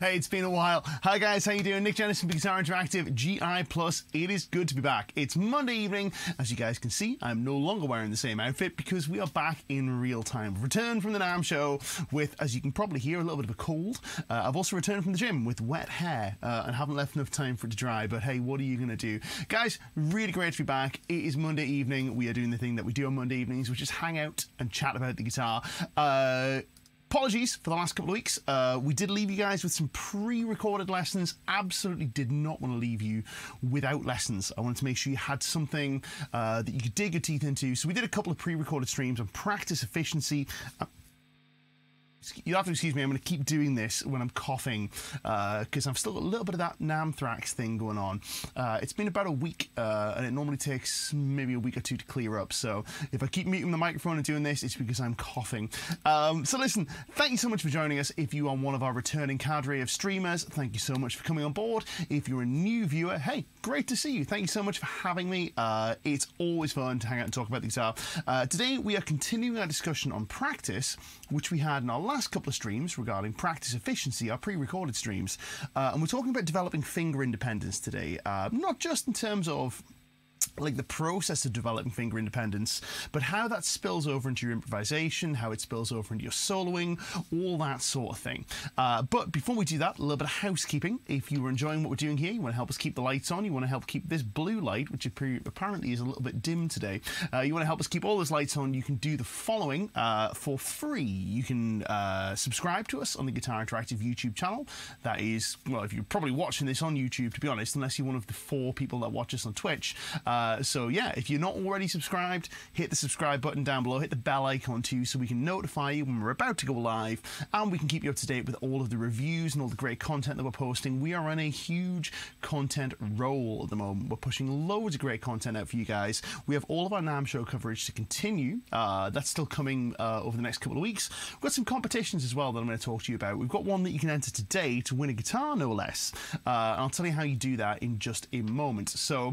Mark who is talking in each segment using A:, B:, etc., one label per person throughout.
A: Hey, it's been a while. Hi guys, how you doing? Nick Jennison, Guitar Interactive, GI Plus. It is good to be back. It's Monday evening. As you guys can see, I'm no longer wearing the same outfit because we are back in real time. Returned from the NAMM show with, as you can probably hear, a little bit of a cold. I've also returned from the gym with wet hair and haven't left enough time for it to dry, but hey, what are you going to do? Guys, really great to be back. It is Monday evening. We are doing the thing that we do on Monday evenings, which is hang out and chat about the guitar. Apologies for the last couple of weeks. We did leave you guys with some pre-recorded lessons. Absolutely did not want to leave you without lessons. I wanted to make sure you had something that you could dig your teeth into. So we did a couple of pre-recorded streams on practice efficiency. You'll have to excuse me, I'm going to keep doing this when I'm coughing because I've still got a little bit of that NAMM thrax thing going on. It's been about a week and it normally takes maybe a week or two to clear up. So if I keep muting the microphone and doing this, it's because I'm coughing. So listen, thank you so much for joining us. If you are one of our returning cadre of streamers, thank you so much for coming on board. If you're a new viewer, hey, great to see you. Thank you so much for having me. It's always fun to hang out and talk about the guitar. Today we are continuing our discussion on practice, which we had in our last couple of streams regarding practice efficiency, our pre-recorded streams, and we're talking about developing finger independence today, not just in terms of like the process of developing finger independence, but how that spills over into your improvisation, how it spills over into your soloing, all that sort of thing. But before we do that, a little bit of housekeeping. If you are enjoying what we're doing here, you want to help us keep the lights on, you want to help keep this blue light, which apparently is a little bit dim today, you want to help us keep all those lights on, you can do the following for free. You can subscribe to us on the Guitar Interactive YouTube channel. That is, well, if you're probably watching this on YouTube, to be honest, unless you're one of the 4 people that watch us on Twitch. So yeah, if you're not already subscribed, hit the subscribe button down below, hit the bell icon too, so we can notify you when we're about to go live, and we can keep you up to date with all of the reviews and all the great content that we're posting. We are on a huge content roll at the moment. We're pushing loads of great content out for you guys. We have all of our NAMM show coverage to continue. That's still coming over the next couple of weeks. We've got some competitions as well that I'm going to talk to you about. We've got one that you can enter today to win a guitar, no less. I'll tell you how you do that in just a moment. So,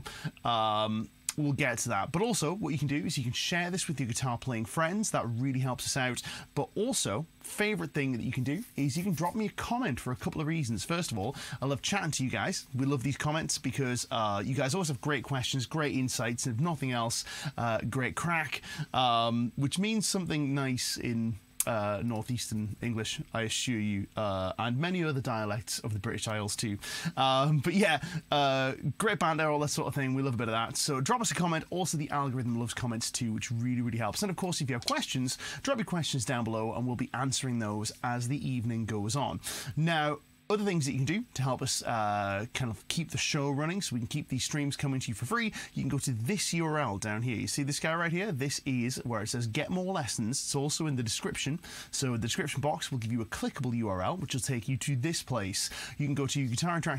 A: we'll get to that. But also, what you can do is you can share this with your guitar playing friends. That really helps us out. But also, favorite thing that you can do is you can drop me a comment for a couple of reasons. First of all, I love chatting to you guys. We love these comments because you guys always have great questions, great insights, and if nothing else, great crack, which means something nice in Northeastern English, I assure you, and many other dialects of the British Isles too. But yeah, great banter, all that sort of thing. We love a bit of that. So drop us a comment. Also, the algorithm loves comments too, which really, really helps. And of course, if you have questions, drop your questions down below and we'll be answering those as the evening goes on. Now, other things that you can do to help us kind of keep the show running so we can keep these streams coming to you for free, you can go to this URL down here. You see this guy right here? This is where it says get more lessons. It's also in the description. So the description box will give you a clickable URL, which will take you to this place. You can go to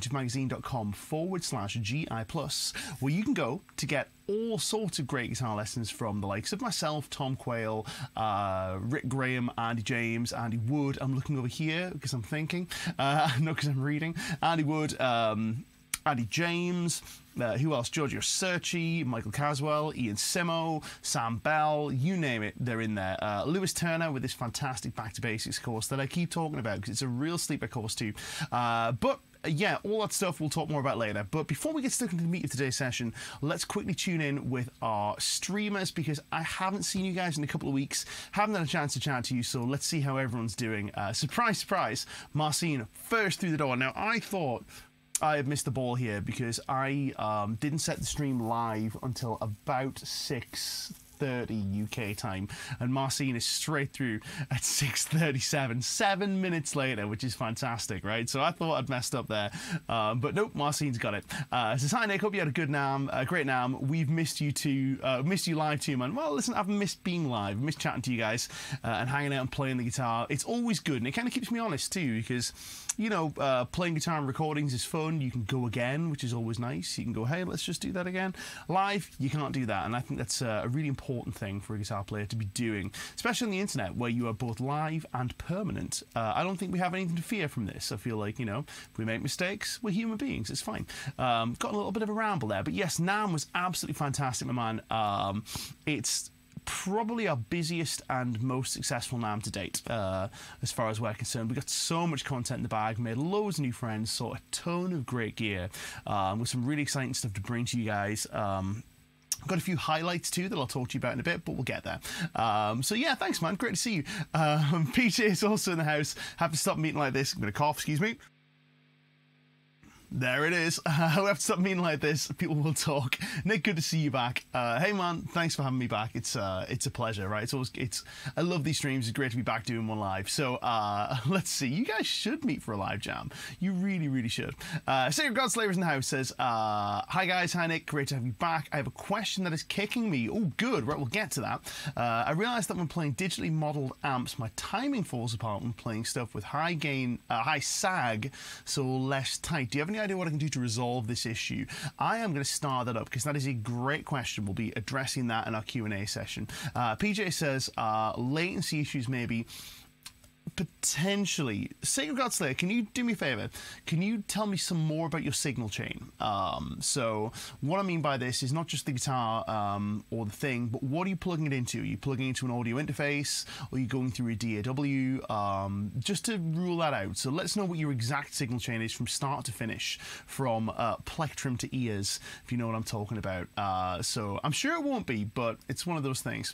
A: guitarinteractivemagazine.com/GI+, where you can go to get all sorts of great guitar lessons from the likes of myself, Tom Quayle, Rick Graham, Andy James, Andy Wood. I'm looking over here because I'm thinking, not because I'm reading. Andy Wood, Andy James, who else? Giorgio Cerci, Michael Caswell, Ian Simo, Sam Bell, you name it, they're in there. Lewis Turner with this fantastic Back to Basics course that I keep talking about because it's a real sleeper course too. But yeah, all that stuff we'll talk more about later. But before we get stuck into the meat of today's session, let's quickly tune in with our streamers because I haven't seen you guys in a couple of weeks, haven't had a chance to chat to you, so let's see how everyone's doing. Surprise, surprise, Marcin first through the door. Now, I thought I had missed the ball here because I didn't set the stream live until about 6:30 UK time, and Marcin is straight through at 6:37, 7 minutes later, which is fantastic, right? So I thought I'd messed up there, but nope, Marcin's got it. Says, hi Nick, hope you had a good NAMM, a great NAMM. We've missed you too, missed you live too, man. Well, listen, I've missed being live, missed chatting to you guys, and hanging out and playing the guitar. It's always good, and it kind of keeps me honest too, because you know, playing guitar and recordings is fun. You can go again, which is always nice. You can go, hey, let's just do that again. Live, you can't do that, and I think that's a really important thing for a guitar player to be doing, especially on the internet, where you are both live and permanent. I don't think we have anything to fear from this. I feel like, you know, if we make mistakes, we're human beings. It's fine. Got a little bit of a ramble there, but yes, NAMM was absolutely fantastic, my man. It's probably our busiest and most successful NAMM to date, as far as we're concerned. We got so much content in the bag, made loads of new friends, saw a ton of great gear, with some really exciting stuff to bring to you guys. Got a few highlights too that I'll talk to you about in a bit, but we'll get there. So yeah, thanks man, great to see you. PJ is also in the house. Have to stop meeting like this. I'm gonna cough, excuse me. There it is. We have to stop meeting like this. People will talk. Nick, good to see you back. Hey man, thanks for having me back. It's a pleasure, right? I love these streams. It's great to be back doing one live. So let's see. You guys should meet for a live jam. You really, really should. Sacred Godslayer's in the house says, hi guys, hi Nick, great to have you back. I have a question that is kicking me. Oh, good. Right, we'll get to that. I realized that when playing digitally modeled amps, my timing falls apart when playing stuff with high gain, high sag, so less tight. Do you have any idea what I can do to resolve this issue? I am going to start that up because that is a great question. We'll be addressing that in our Q&A session. PJ says latency issues maybe. Potentially. Sacred Godslayer, can you do me a favor? Can you tell me some more about your signal chain? So what I mean by this is not just the guitar or the thing, but what are you plugging it into? Are you plugging it into an audio interface? Or are you going through a DAW? Just to rule that out. So let's know what your exact signal chain is from start to finish, from plectrum to ears, if you know what I'm talking about. So I'm sure it won't be, but it's one of those things.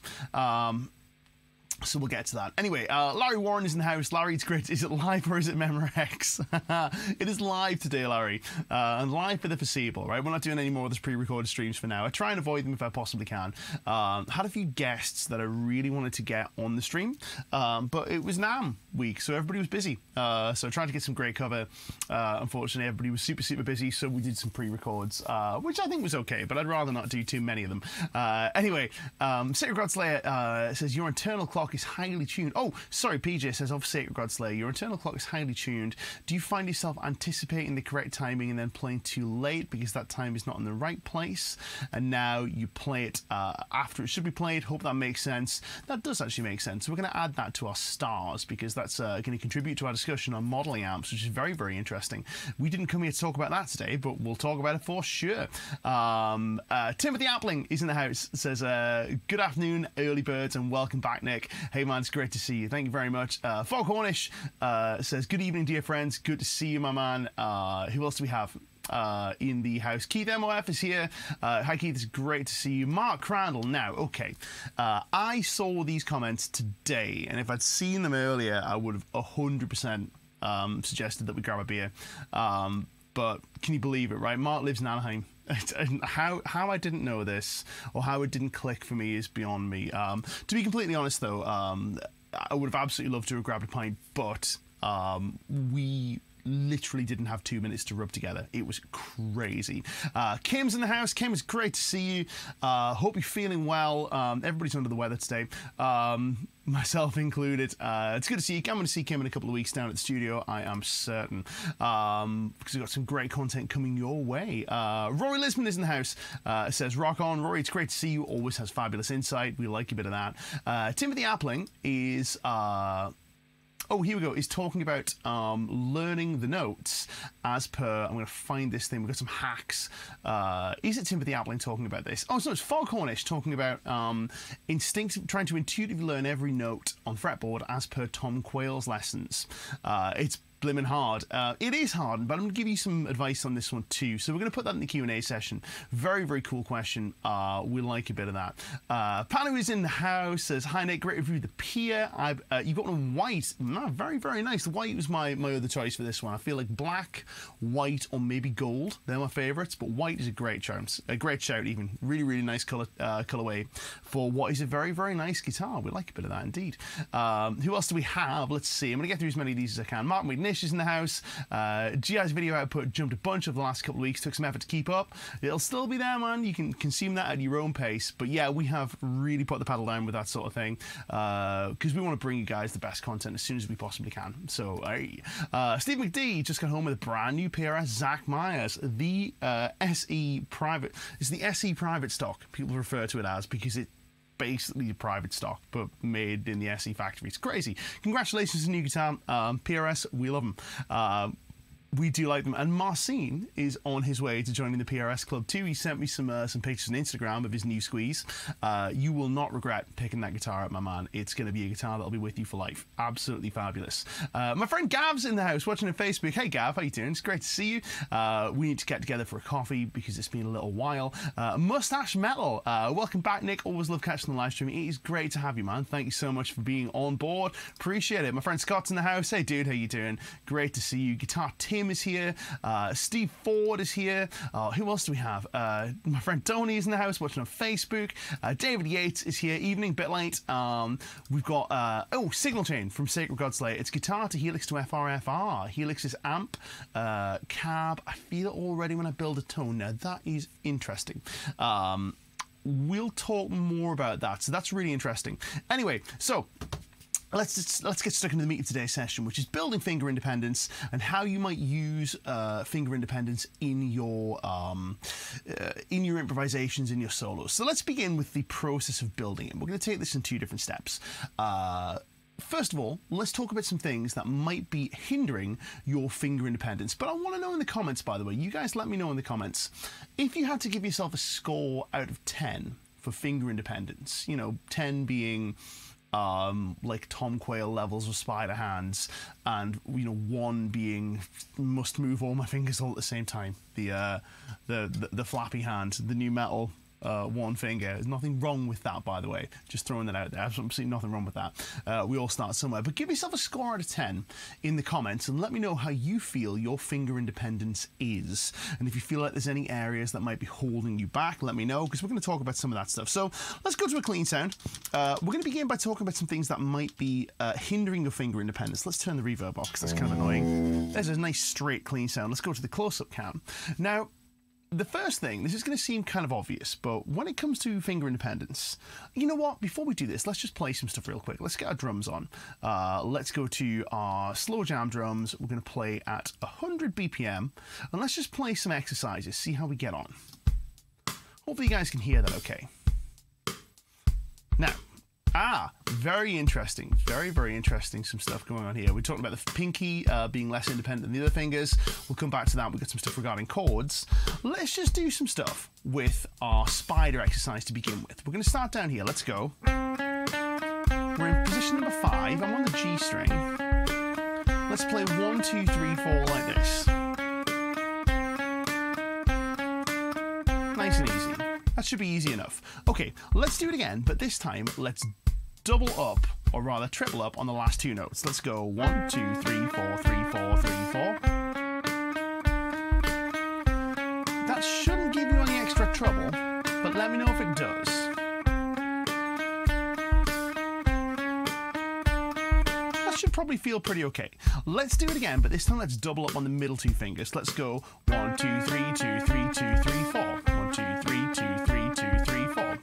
A: So we'll get to that. Anyway, Larry Warren is in the house. Larry, it's great. Is it live or is it Memorex? It is live today, Larry. And live for the foreseeable, right? We're not doing any more of those pre-recorded streams for now. I try and avoid them if I possibly can. Had a few guests that I really wanted to get on the stream, but it was NAMM week, so everybody was busy. So I tried to get some great cover. Unfortunately, everybody was super, super busy, so we did some pre-records, which I think was okay, but I'd rather not do too many of them. Anyway, Sacred Godslayer says, your internal clock is highly tuned. Oh, sorry, PJ says of Sacred Godslayer, your internal clock is highly tuned. Do you find yourself anticipating the correct timing and then playing too late because that time is not in the right place, and now you play it after it should be played? Hope that makes sense. That does actually make sense. So we're going to add that to our stars because that's going to contribute to our discussion on modeling amps, which is very, very interesting. We didn't come here to talk about that today, but we'll talk about it for sure. Timothy Appling is in the house. Says, good afternoon, early birds, and welcome back, Nick. Hey man, it's great to see you. Thank you very much. Fog Hornish says, good evening, dear friends. Good to see you, my man. Who else do we have in the house? Keith MOF is here. Hi Keith, it's great to see you. Mark Crandall. Now, okay, I saw these comments today, and if I'd seen them earlier, I would have 100% suggested that we grab a beer. But can you believe it, right? Mark lives in Anaheim. How I didn't know this, or how it didn't click for me, is beyond me. To be completely honest, though, I would have absolutely loved to have grabbed a pint, but we literally didn't have 2 minutes to rub together. It was crazy. Kim's in the house. Kim, it's great to see you. Hope you're feeling well. Everybody's under the weather today. Myself included. It's good to see you. I'm going to see Kim in a couple of weeks down at the studio, I am certain, because we've got some great content coming your way. Rory Lisman is in the house. Says, rock on, Rory, it's great to see you. Always has fabulous insight. We like a bit of that. Timothy Appling is... oh, here we go. He's talking about learning the notes as per... I'm going to find this thing. We've got some hacks. Is it Timothy Appling talking about this? Oh, so it's Fog Cornish talking about trying to intuitively learn every note on fretboard as per Tom Quayle's lessons. It's blimmin' hard. It is hard, but I'm going to give you some advice on this one too. So we're going to put that in the Q&A session. Very, very cool question. We like a bit of that. Panu is in the house, says, hi Nick, great review of the Pier. You've got one in white. Very, very nice. The white was my other choice for this one. I feel like black, white, or maybe gold. They're my favourites, but white is a great shout. A great shout even. Really, really nice colourway for what is a very, very nice guitar. We like a bit of that indeed. Who else do we have? Let's see. I'm going to get through as many of these as I can. Mark McNish is in the house. GI's video output jumped a bunch over the last couple of weeks. Took some effort to keep up. It'll still be there, man. You can consume that at your own pace. But yeah, we have really put the pedal down with that sort of thing because we want to bring you guys the best content as soon as we possibly can. So Steve McD just got home with a brand new PRS Zach Myers, the SE private. It's the SE private stock, people refer to it as, because it basically a private stock, but made in the SE factory. It's crazy. Congratulations to new guitar. PRS, we love them. We do like them. And Marcin is on his way to joining the PRS club too. He sent me some pictures on Instagram of his new squeeze. You will not regret picking that guitar up, my man. It's going to be a guitar that'll be with you for life. Absolutely fabulous. My friend Gav's in the house watching on Facebook. Hey Gav, how you doing? It's great to see you. We need to get together for a coffee because it's been a little while. Mustache Metal, welcome back, Nick. Always love catching the live stream. It is great to have you, man. Thank you so much for being on board. Appreciate it. My friend Scott's in the house. Hey dude, how you doing? Great to see you. Guitar Tim is here. Steve Ford is here. Who else do we have? My friend Tony is in the house watching on Facebook. David Yates is here. Evening, bit late. We've got Signal Chain from Sacred Godslayer. It's guitar to Helix to FRFR. Helix is amp, cab. I feel it already when I build a tone. Now that is interesting. We'll talk more about that. So that's really interesting. Anyway, so let's get stuck into the meat of today's session, which is building finger independence and how you might use finger independence in your improvisations, in your solos. So let's begin with the process of building it. We're going to take this in two different steps. First of all, let's talk about some things that might be hindering your finger independence. But I want to know in the comments, by the way, you guys let me know in the comments, if you had to give yourself a score out of 10 for finger independence, you know, 10 being like Tom Quayle levels of spider hands, and 1 being must move all my fingers all at the same time. The flappy hand, the new metal. One finger. There's nothing wrong with that, by the way. Just throwing that out there. Absolutely nothing wrong with that. We all start somewhere. But give yourself a score out of 10 in the comments and let me know how you feel your finger independence is. And if you feel like there's any areas that might be holding you back, let me know, because we're going to talk about some of that stuff. So let's go to a clean sound. We're going to begin by talking about some things that might be hindering your finger independence. Let's turn the reverb off, because that's kind of annoying. There's a nice straight clean sound. Let's go to the close-up cam. Now, the first thing, this is going to seem kind of obvious, but when it comes to finger independence, you know what? Before we do this, let's just play some stuff real quick. Let's get our drums on. Let's go to our slow jam drums. We're going to play at 100 BPM, and let's just play some exercises, see how we get on. Hopefully you guys can hear that okay. Now, very interesting. Very, very interesting. Some stuff going on here. We're talking about the pinky being less independent than the other fingers. We'll come back to that. We've got some stuff regarding chords. Let's just do some stuff with our spider exercise to begin with. We're going to start down here. Let's go. We're in position number 5. I'm on the G string. Let's play 1, 2, 3, 4 like this. Nice and easy. That should be easy enough. Okay, let's do it again, but this time let's double up, or rather triple up on the last 2 notes. Let's go 1, 2, 3, 4, 3, 4, 3, 4. That shouldn't give you any extra trouble, but let me know if it does. That should probably feel pretty okay. Let's do it again, but this time let's double up on the middle 2 fingers. Let's go 1, 2, 3, 2, 3, 2, 3, 4. 1, 2, 3, 2, 3, 2, 3, 4.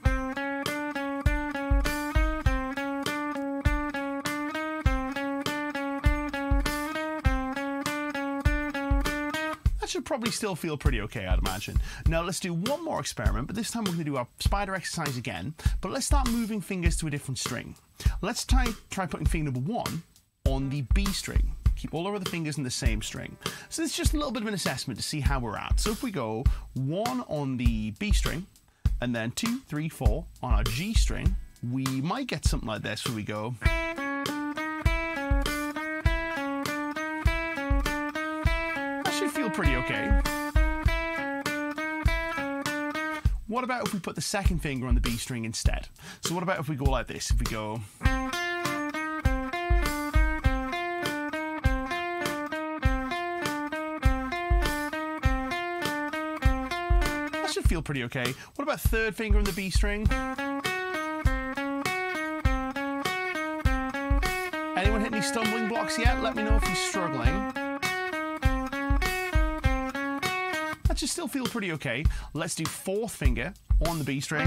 A: Should probably still feel pretty okay, I'd imagine. Now let's do one more experiment, but this time we're going to do our spider exercise again, but let's start moving fingers to a different string. Let's try putting finger number 1 on the B string. Keep all our other fingers in the same string. So it's just a little bit of an assessment to see how we're at. So if we go 1 on the B string, and then 2, 3, 4 on our G string, we might get something like this where we go. Feel pretty okay. What about if we put the second finger on the B string instead? So what about if we go like this? If we go... That should feel pretty okay. What about third finger on the B string? Anyone hit any stumbling blocks yet? Let me know if you're struggling. That should still feel pretty okay. Let's do fourth finger on the B string.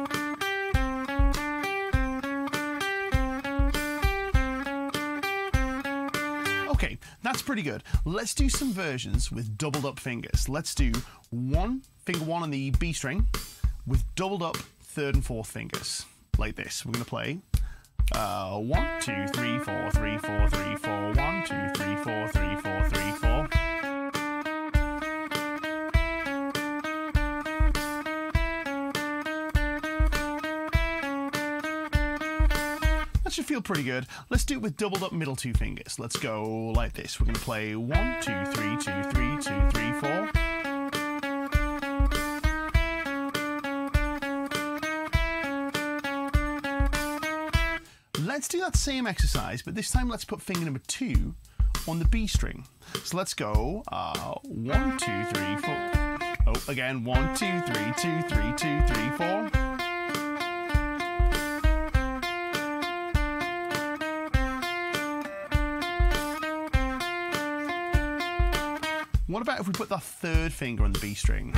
A: Okay, that's pretty good. Let's do some versions with doubled up fingers. Let's do finger 1 on the B string with doubled up third and fourth fingers, like this. We're going to play 1, 2, 3, 4, 3, 4, 3, 4, 1, 2, 3, 4, 3, 4, 3, 4. That should feel pretty good. Let's do it with doubled up middle two fingers. Let's go like this. We're going to play 1, 2, 3, 2, 3, 2, 3, 4. Let's do that same exercise, but this time let's put finger number 2 on the B string. So let's go 1, 2, 3, 4. Oh, again, 1, 2, 3, 2, 3, 2, 3, 4. What about if we put that third finger on the B string?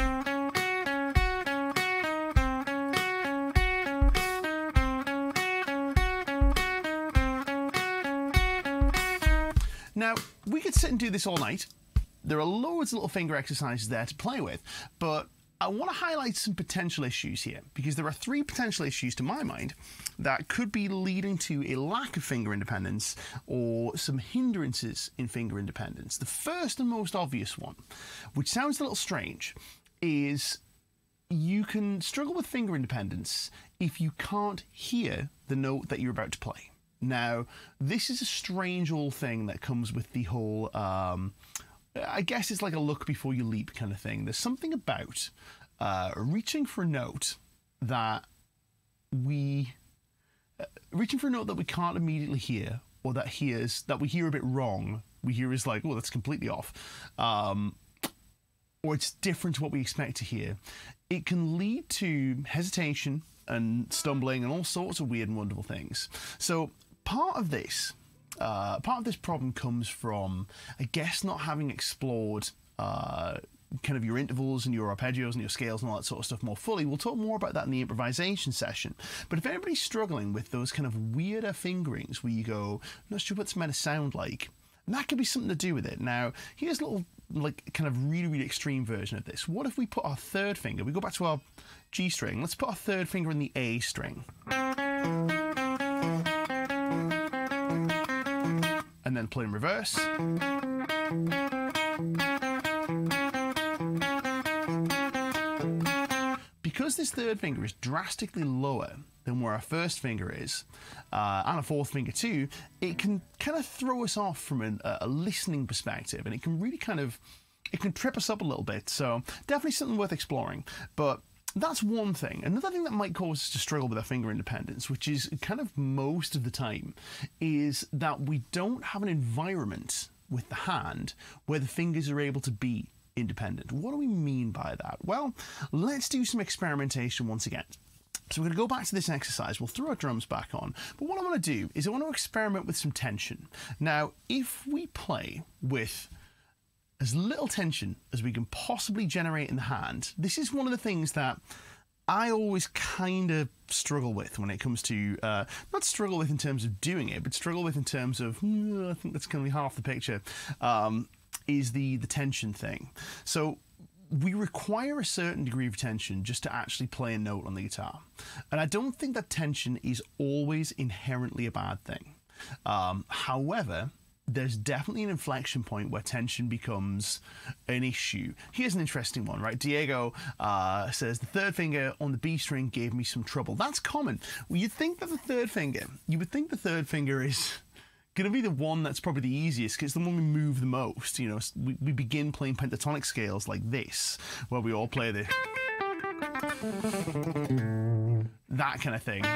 A: Now, we could sit and do this all night. There are loads of little finger exercises there to play with, but I want to highlight some potential issues here, because there are 3 potential issues to my mind that could be leading to a lack of finger independence or some hindrances in finger independence. The first and most obvious one, which sounds a little strange, is you can struggle with finger independence if you can't hear the note that you're about to play. Now, this is a strange old thing that comes with the whole, I guess it's like a look before you leap kind of thing. There's something about reaching for a note that we can't immediately hear, or that we hear a bit wrong. We hear is like, oh, that's completely off. Or it's different to what we expect to hear. It can lead to hesitation and stumbling and all sorts of weird and wonderful things. So part of this problem comes from, I guess, not having explored kind of your intervals and your arpeggios and your scales and all that sort of stuff more fully. We'll talk more about that in the improvisation session. But if anybody's struggling with those kind of weirder fingerings where you go, I'm not sure what it's meant to sound like, that could be something to do with it. Now, here's a little, like, kind of really, really extreme version of this. What if we put our third finger, we go back to our G string, let's put our third finger in the A string. And then play in reverse. Because this third finger is drastically lower than where our first finger is, and a fourth finger too, it can kind of throw us off from a listening perspective, and it can really it can trip us up a little bit. So definitely something worth exploring. But that's one thing. Another thing that might cause us to struggle with our finger independence, which is kind of most of the time, is that we don't have an environment with the hand where the fingers are able to be independent. What do we mean by that? Well, let's do some experimentation once again. So we're going to go back to this exercise. We'll throw our drums back on. But what I want to do is I want to experiment with some tension. Now, if we play with as little tension as we can possibly generate in the hand, this is one of the things that I always kind of struggle with when it comes to, not struggle with in terms of doing it, but struggle with in terms of, I think that's going to be half the picture, is the tension thing. So we require a certain degree of tension just to actually play a note on the guitar. And I don't think that tension is always inherently a bad thing. However, there's definitely an inflection point where tension becomes an issue. Here's an interesting one, right? Diego says, the third finger on the B string gave me some trouble. That's common. Well, you would think the third finger is going to be the one that's probably the easiest, because it's the one we move the most. You know, we begin playing pentatonic scales like this, where we all play the that kind of thing.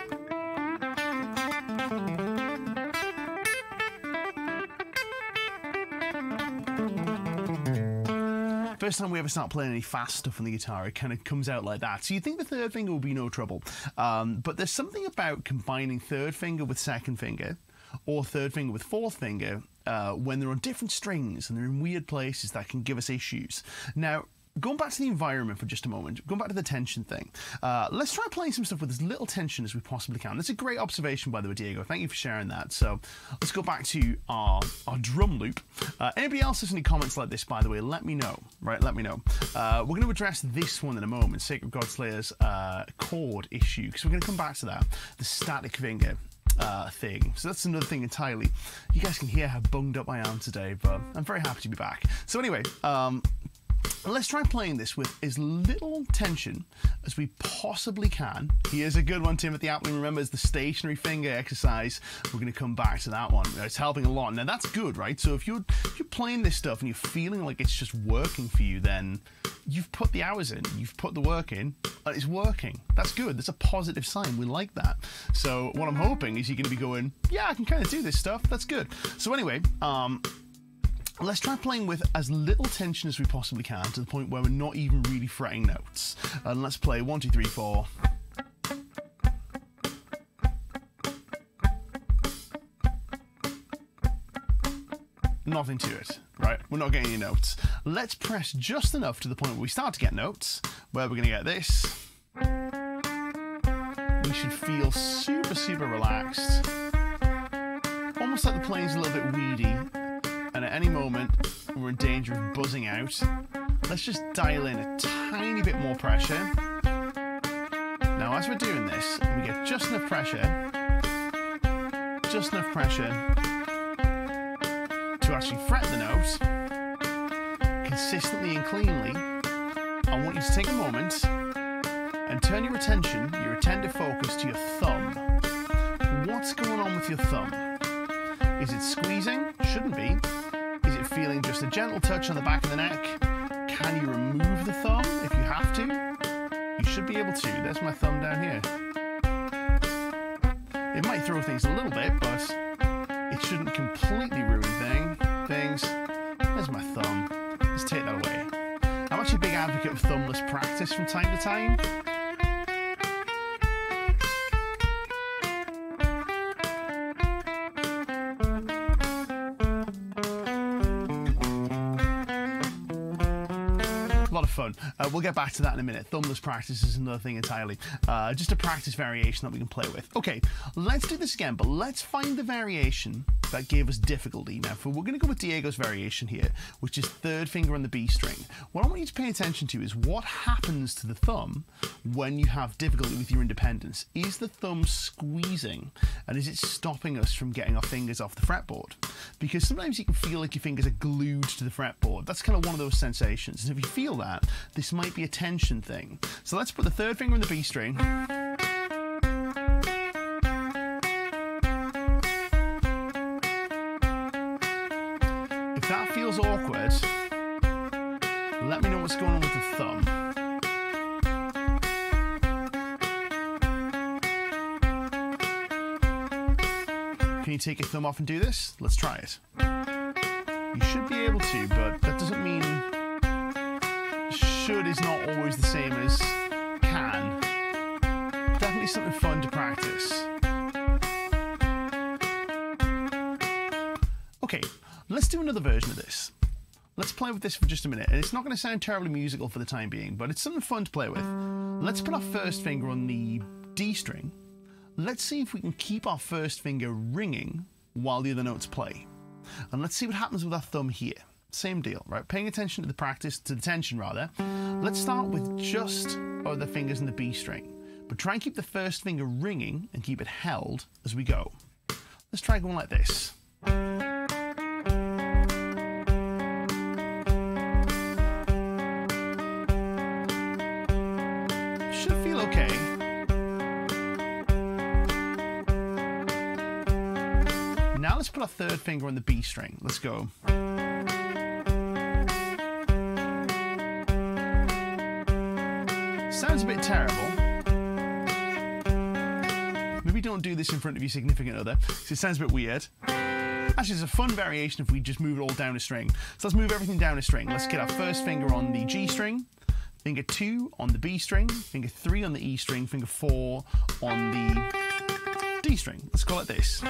A: First time we ever start playing any fast stuff on the guitar, it kind of comes out like that. So you think the third finger will be no trouble. But there's something about combining third finger with second finger, or third finger with fourth finger, when they're on different strings and they're in weird places, that can give us issues. Now, going back to the environment for just a moment, going back to the tension thing, let's try playing some stuff with as little tension as we possibly can. That's a great observation, by the way, Diego. Thank you for sharing that. So let's go back to our drum loop. Anybody else has any comments like this, by the way, let me know, right? Let me know. We're going to address this one in a moment, Sacred Godslayer's chord issue, because we're going to come back to that, the static finger thing. So that's another thing entirely. You guys can hear how bunged up I am today, but I'm very happy to be back. So anyway, Let's try playing this with as little tension as we possibly can. Here's a good one, Timothy Appling. Remember, it's the stationary finger exercise. We're going to come back to that one. It's helping a lot. Now, that's good, right? So if you're playing this stuff and you're feeling like it's just working for you, then you've put the hours in, you've put the work in, and it's working. That's good. That's a positive sign. We like that. So what I'm hoping is you're going to be going, yeah, I can kind of do this stuff. That's good. So anyway, let's try playing with as little tension as we possibly can, to the point where we're not even really fretting notes. And let's play 1, 2, 3, 4. Nothing to it, right? We're not getting any notes. Let's press just enough to the point where we start to get notes, where we're going to get this. We should feel super, super relaxed. Almost like the playing's a little bit weedy. And at any moment, we're in danger of buzzing out. Let's just dial in a tiny bit more pressure. Now, as we're doing this, we get just enough pressure to actually fret the note consistently and cleanly. I want you to take a moment and turn your attention, your attentive focus, to your thumb. What's going on with your thumb? Is it squeezing? Shouldn't be. Is it feeling just a gentle touch on the back of the neck? Can you remove the thumb if you have to? You should be able to. There's my thumb down here. It might throw things a little bit, but it shouldn't completely ruin things. There's my thumb. Let's take that away. I'm actually a big advocate of thumbless practice from time to time. Fun. We'll get back to that in a minute. Thumbless practice is another thing entirely. Just a practice variation that we can play with. Okay, let's do this again, but let's find the variation that gave us difficulty. Now, we're going to go with Diego's variation here, which is third finger on the B string. What I want you to pay attention to is what happens to the thumb when you have difficulty with your independence. Is the thumb squeezing, and is it stopping us from getting our fingers off the fretboard? Because sometimes you can feel like your fingers are glued to the fretboard. That's kind of one of those sensations. And if you feel that, this might be a tension thing. So let's put the third finger on the B string. If that feels awkward, let me know what's going on with the thumb. Can you take your thumb off and do this? Let's try it. You should be able to, but that doesn't mean should is not always the same as can. Definitely something fun to practice. Okay, let's do another version of this. Let's play with this for just a minute. And it's not going to sound terribly musical for the time being, but it's something fun to play with. Let's put our first finger on the D string. Let's see if we can keep our first finger ringing while the other notes play. And let's see what happens with our thumb here. Same deal, right? Paying attention to the practice, to the tension rather. Let's start with just the fingers in the B string, but try and keep the first finger ringing and keep it held as we go. Let's try going like this. Should feel okay. Now let's put our third finger on the B string. Let's go. Sounds a bit terrible. Maybe don't do this in front of your significant other, because it sounds a bit weird. Actually, it's a fun variation if we just move it all down a string. So let's move everything down a string. Let's get our first finger on the G string, finger 2 on the B string, finger 3 on the E string, finger 4 on the D string. Let's go like this.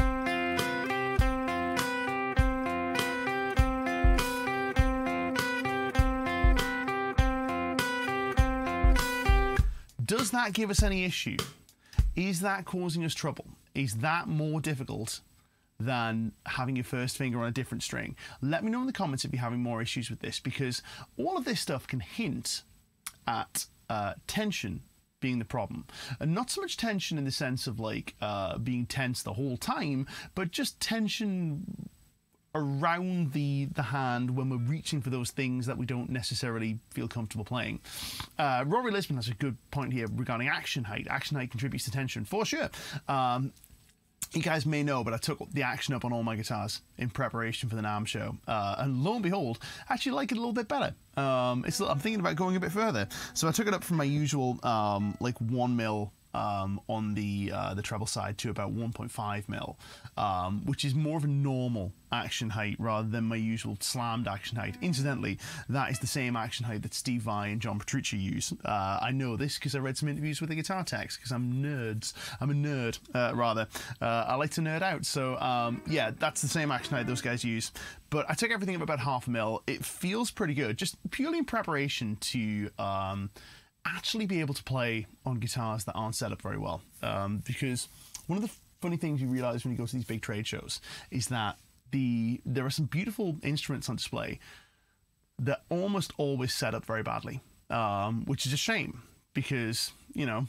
A: Does that give us any issue? Is that causing us trouble? Is that more difficult than having your first finger on a different string? Let me know in the comments if you're having more issues with this, because all of this stuff can hint at tension being the problem. And not so much tension in the sense of like being tense the whole time, but just tension around the hand when we're reaching for those things that we don't necessarily feel comfortable playing. Rory Lisbon has a good point here regarding action height. Action height contributes to tension, for sure. You guys may know, but I took the action up on all my guitars in preparation for the NAMM show. And lo and behold, I actually like it a little bit better. I'm thinking about going a bit further. So I took it up from my usual like 1 mil on the treble side to about 1.5 mil, which is more of a normal action height rather than my usual slammed action height. Incidentally, that is the same action height that Steve Vai and John Petrucci use. I know this because I read some interviews with the guitar techs, because I'm a nerd, rather. I like to nerd out. So yeah, that's the same action height those guys use. But I took everything up about 0.5 mil. It feels pretty good, just purely in preparation to actually be able to play on guitars that aren't set up very well. Because one of the funny things you realize when you go to these big trade shows is that there are some beautiful instruments on display that almost always set up very badly, which is a shame, because, you know,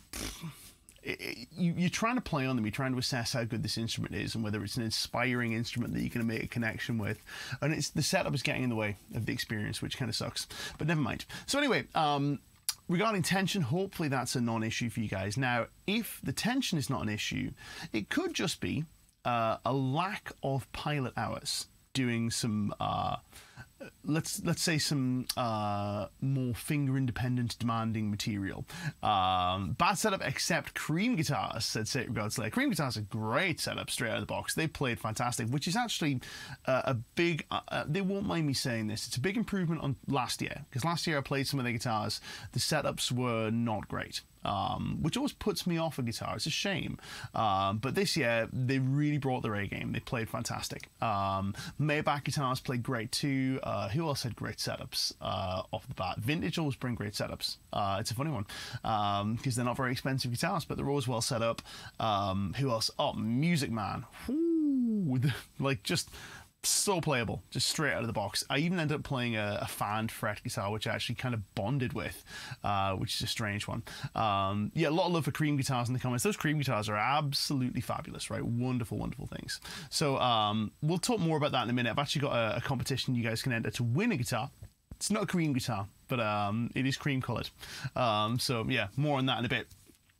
A: you're trying to play on them, you're trying to assess how good this instrument is and whether it's an inspiring instrument that you can make a connection with, and the setup is getting in the way of the experience, which kind of sucks, but never mind. So anyway, regarding tension, hopefully that's a non-issue for you guys. Now, if the tension is not an issue, it could just be a lack of pilot hours doing some let's say some more finger independent demanding material. Bad setup except Cream guitars, said Sacred God Slayer. Cream guitars are great setup straight out of the box. They played fantastic, which is actually a big they won't mind me saying this, it's a big improvement on last year, because last year I played some of their guitars, the setups were not great. Which always puts me off a guitar. It's a shame. But this year, they really brought their A game. They played fantastic. Maybach guitars played great too. Who else had great setups off the bat? Vintage always bring great setups. It's a funny one, because they're not very expensive guitars, but they're always well set up. Who else? Oh, Music Man. Ooh, like, just so playable, just straight out of the box. I even ended up playing a fanned fret guitar, which I actually kind of bonded with, which is a strange one. Yeah, a lot of love for Cream guitars in the comments. Those Cream guitars are absolutely fabulous, right? Wonderful, wonderful things. So we'll talk more about that in a minute. I've actually got a competition you guys can enter to win a guitar. It's not a Cream guitar, but it is cream coloured. So yeah, more on that in a bit.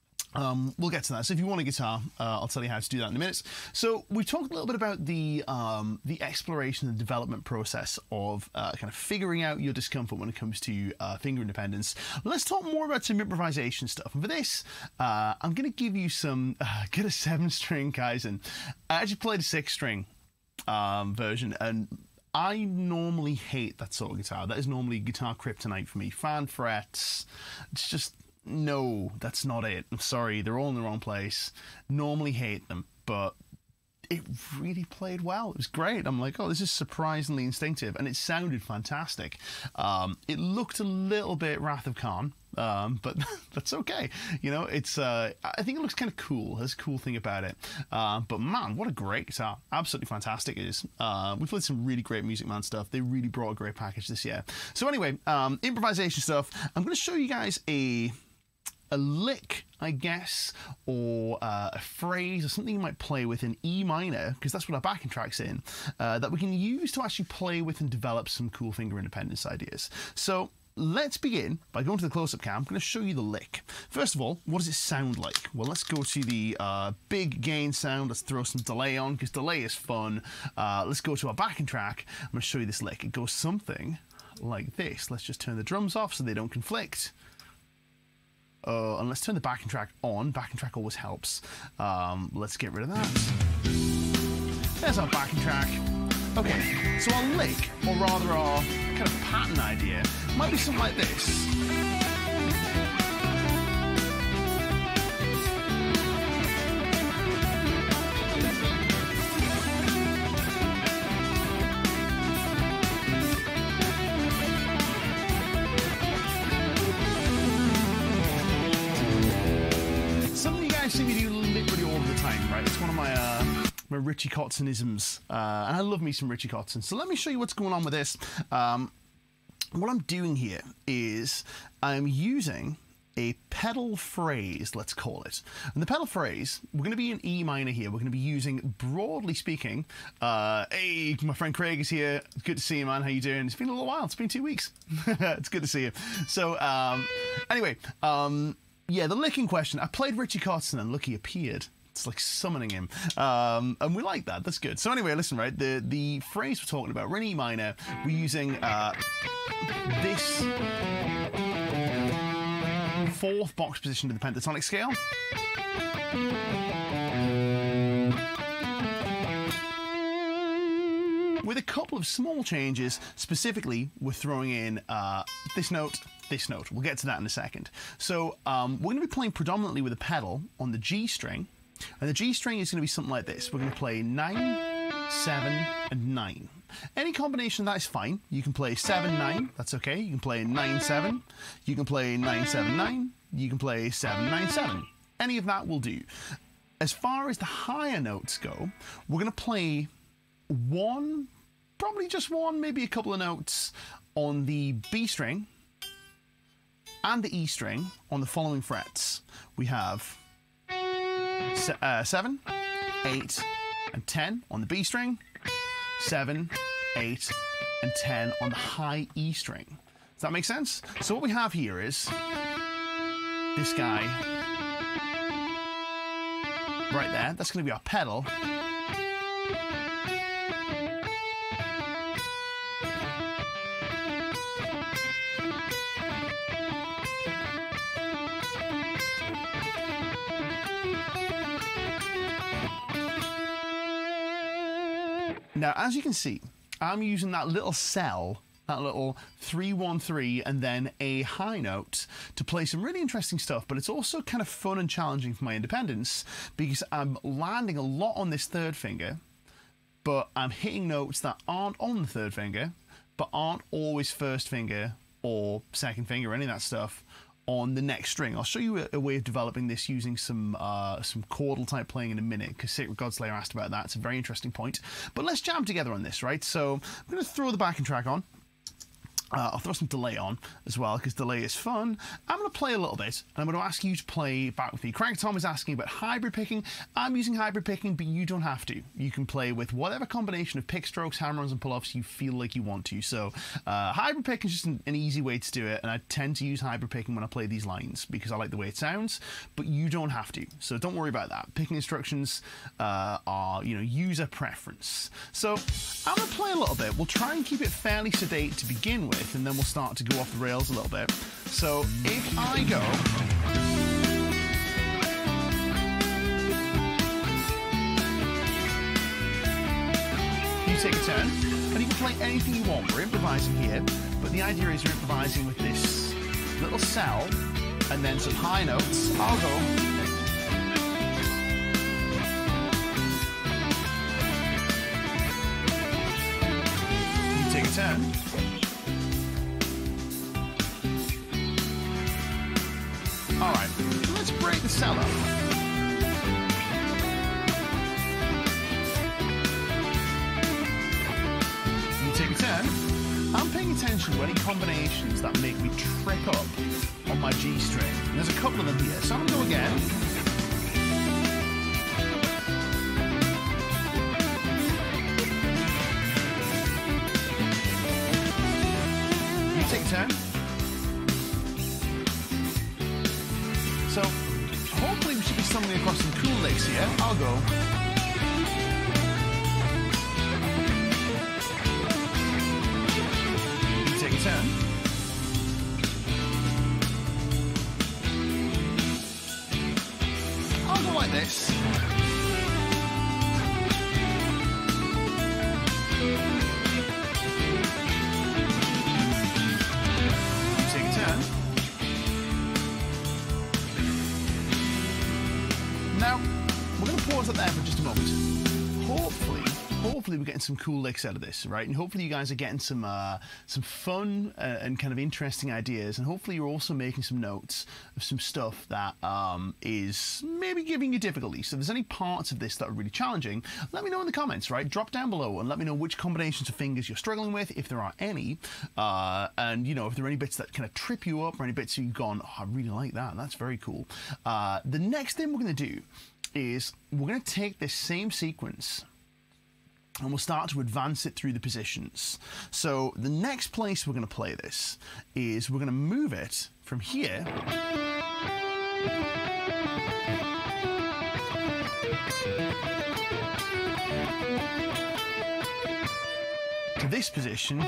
A: We'll get to that. So if you want a guitar, I'll tell you how to do that in a minute. So we've talked a little bit about the exploration and development process of kind of figuring out your discomfort when it comes to finger independence. Let's talk more about some improvisation stuff. And for this, I'm going to give you some, get a 7-string Kaizen. I actually played a 6-string version, and I normally hate that sort of guitar. That is normally guitar kryptonite for me. Fan frets, it's just, no, that's not it. I'm sorry, they're all in the wrong place. Normally hate them, but it really played well. It was great. I'm like, oh, this is surprisingly instinctive, and it sounded fantastic. It looked a little bit Wrath of Khan, but that's okay. You know, it's I think it looks kind of cool. There's a cool thing about it. But man, what a great guitar. Absolutely fantastic it is. We played some really great Music Man stuff. They really brought a great package this year. So anyway, improvisation stuff. I'm going to show you guys a lick, I guess, or a phrase or something you might play with in E minor, because that's what our backing track's in, that we can use to actually play with and develop some cool finger independence ideas. So let's begin by going to the close-up cam. I'm going to show you the lick. First of all, what does it sound like? Well, let's go to the big gain sound. Let's throw some delay on, because delay is fun. Let's go to our backing track. I'm going to show you this lick. It goes something like this. Let's just turn the drums off so they don't conflict. And let's turn the backing track on. Backing track always helps. Let's get rid of that. There's our backing track. Okay, so our lick, or rather our kind of pattern idea, might be something like this. See me do literally all the time, right? It's one of my Richie Kotsonisms, and I love me some Richie Kotson. So let me show you what's going on with this. What I'm doing here is I'm using a pedal phrase, let's call it. And the pedal phrase, we're going to be in E minor here. We're going to be using, broadly speaking, hey, my friend Craig is here. It's good to see you, man. How you doing? It's been a little while. It's been 2 weeks. It's good to see you. So, anyway, yeah, the licking question. I played Richie Kotzen and look, he appeared. It's like summoning him. And we like that. That's good. So anyway, listen, right? The phrase we're talking about, we're in E minor. We're using this fourth box position to the pentatonic scale. With a couple of small changes. Specifically, we're throwing in this note, this note. We'll get to that in a second. So we're going to be playing predominantly with a pedal on the G string. And the G string is going to be something like this. We're going to play 9, 7, and 9. Any combination of that is fine. You can play 7, 9. That's okay. You can play 9, 7. You can play 9, 7, 9. You can play 7, 9, 7. Any of that will do. As far as the higher notes go, we're going to play one, probably just one, maybe a couple of notes on the B string and the E string on the following frets. We have 7, 8, and 10 on the B string, 7, 8, and 10 on the high E string. Does that make sense? So what we have here is this guy right there. That's going to be our pedal. Now, as you can see, I'm using that little cell, that little 3-1-3, and then a high note to play some really interesting stuff, but it's also kind of fun and challenging for my independence because I'm landing a lot on this third finger, but I'm hitting notes that aren't on the third finger, but aren't always first finger or second finger or any of that stuff on the next string. I'll show you a way of developing this using some chordal type playing in a minute, because Sacred Godslayer asked about that. It's a very interesting point. But let's jam together on this, right? So I'm going to throw the backing track on. I'll throw some delay on as well, because delay is fun. I'm going to play a little bit, and I'm going to ask you to play back with me. Craig Tom is asking about hybrid picking. I'm using hybrid picking, but you don't have to. You can play with whatever combination of pick strokes, hammer-ons, and pull-offs you feel like you want to. So hybrid picking is just an easy way to do it, and I tend to use hybrid picking when I play these lines because I like the way it sounds, but you don't have to. So don't worry about that. Picking instructions are, you know, user preference. So I'm going to play a little bit. We'll try and keep it fairly sedate to begin with, and then we'll start to go off the rails a little bit. So if I go, you take a turn, and you can play anything you want. We're improvising here, but the idea is you're improvising with this little cell and then some high notes. I'll go. You take a turn. All right, let's break the cell up. You take a turn. I'm paying attention to any combinations that make me trip up on my G string. And there's a couple of them here, so I'm going to go again. You take a turn. So, hopefully we should be stumbling across some cool licks here. I'll go. You take a turn. I'll go like this. You take a turn. Now, we're going to pause it there for just a moment. Hopefully, hopefully we're getting some cool licks out of this, right? And hopefully you guys are getting some fun and kind of interesting ideas, and hopefully you're also making some notes of some stuff that is maybe giving you difficulty. So if there's any parts of this that are really challenging, let me know in the comments, right? Drop down below and let me know which combinations of fingers you're struggling with, if there are any, and you know, if there are any bits that kind of trip you up or any bits you've gone, oh, I really like that, that's very cool. The next thing we're going to do is we're going to take this same sequence and we'll start to advance it through the positions. So the next place we're going to play this is we're going to move it from here to this position,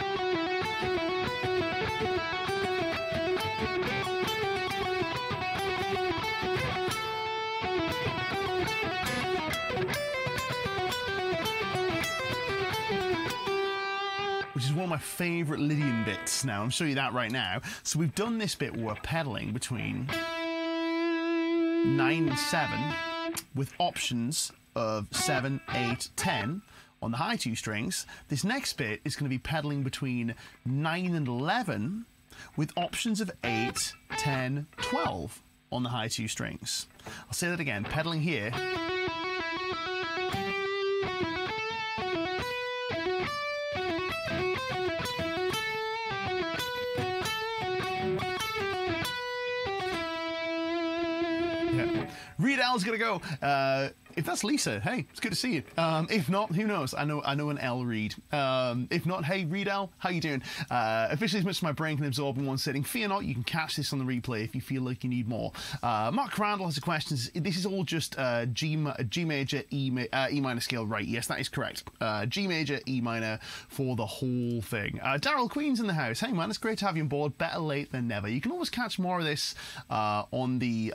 A: which is one of my favourite Lydian bits now. I'll show you that right now. So we've done this bit where we're pedaling between 9 and 7 with options of 7, 8, 10 on the high 2 strings. This next bit is going to be pedaling between 9 and 11 with options of 8, 10, 12 on the high 2 strings. I'll say that again, pedaling here. Reed-L's gonna go. If that's Lisa, hey, it's good to see you. If not, who knows? I know an L Reed. If not, hey, Reed-L, how you doing? Officially, as much as my brain can absorb in one sitting, fear not, you can catch this on the replay if you feel like you need more. Mark Crandall has a question. This is all just G major, E minor scale, right? Yes, that is correct. G major, E minor for the whole thing. Daryl Queen's in the house. Hey man, it's great to have you on board. Better late than never. You can always catch more of this on the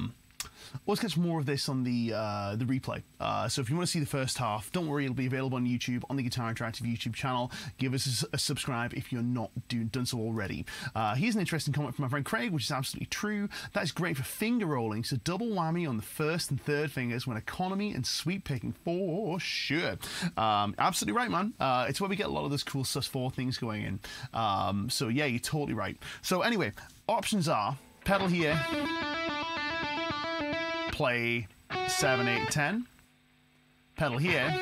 A: replay. So if you want to see the first half, don't worry, it'll be available on YouTube, on the Guitar Interactive YouTube channel. Give us a subscribe if you're not done so already. Here's an interesting comment from my friend Craig, which is absolutely true. That is great for finger rolling, so double whammy on the first and third fingers when economy and sweep picking for sure. Absolutely right, man. It's where we get a lot of those cool sus4 things going in. So yeah, you're totally right. So anyway, options are pedal here, play 7, 8, 10, pedal here,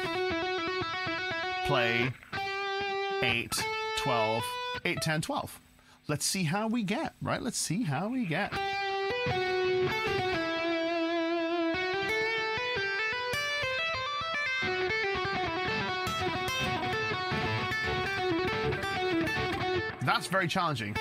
A: play 8, 12, 8, 10, 12. Let's see how we get, right? Let's see how we get. That's very challenging.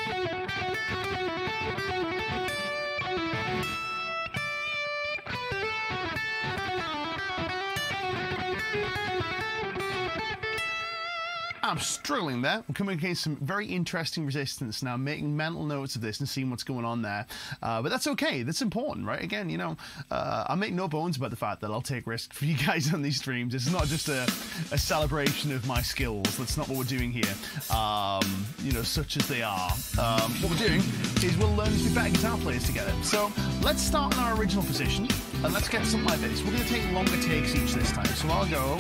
A: I'm struggling there. I'm coming against some very interesting resistance now, making mental notes of this and seeing what's going on there. But that's okay. That's important, right? Again, you know, I make no bones about the fact that I'll take risks for you guys on these streams. It's not just a celebration of my skills. That's not what we're doing here. You know, such as they are. What we're doing is we'll learn to be better guitar players together. So let's start in our original position and let's get something like this. We're going to take longer takes each this time. So I'll go.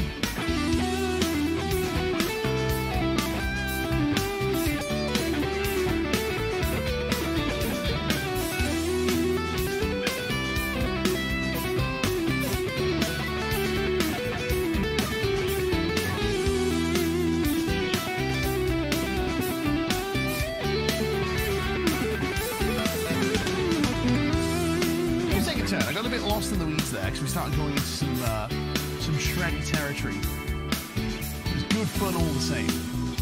A: I got a bit lost in the weeds there because we started going into some shreddy territory. It was good fun all the same.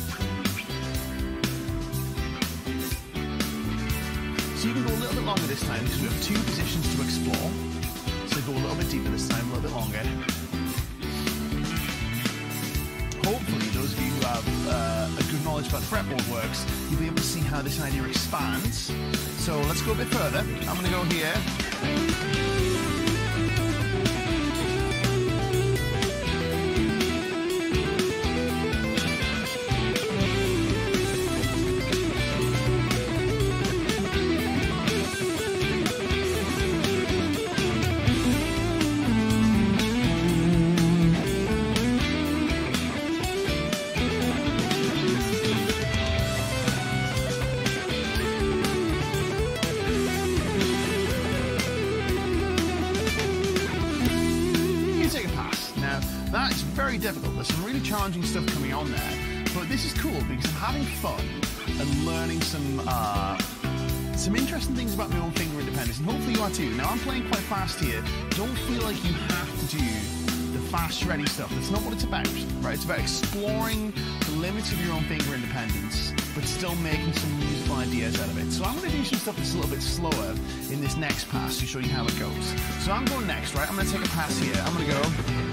A: So you can go a little bit longer this time because we have 2 positions to explore. So go a little bit deeper this time, a little bit longer. Hopefully, those of you who have a good knowledge about fretboard works, you'll be able to see how this idea expands. So let's go a bit further. I'm going to go here. That is very difficult. There's some really challenging stuff coming on there, but this is cool because I'm having fun and learning some interesting things about my own finger independence, and hopefully you are too. Now, I'm playing quite fast here. Don't feel like you have to do the fast, shreddy stuff. That's not what it's about, right? It's about exploring the limits of your own finger independence, but still making some useful ideas out of it. So I'm going to do some stuff that's a little bit slower in this next pass to show you how it goes. So I'm going next, right? I'm going to take a pass here. I'm going to go...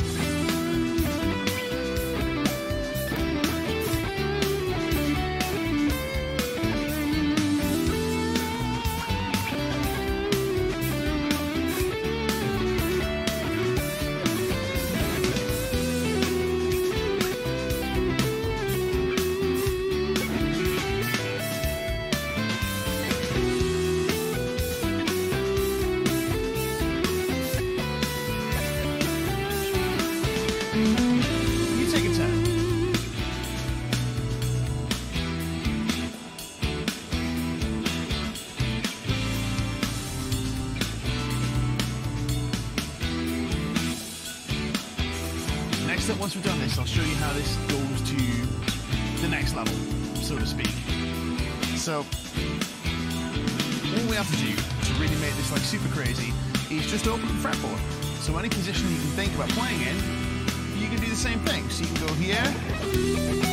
A: You take a turn. Next up, once we've done this, I'll show you how this goes to the next level, so to speak. So, all we have to do to really make this like super crazy is just open the fretboard. So any position you can think about playing in, you can do the same thing. So you can go here.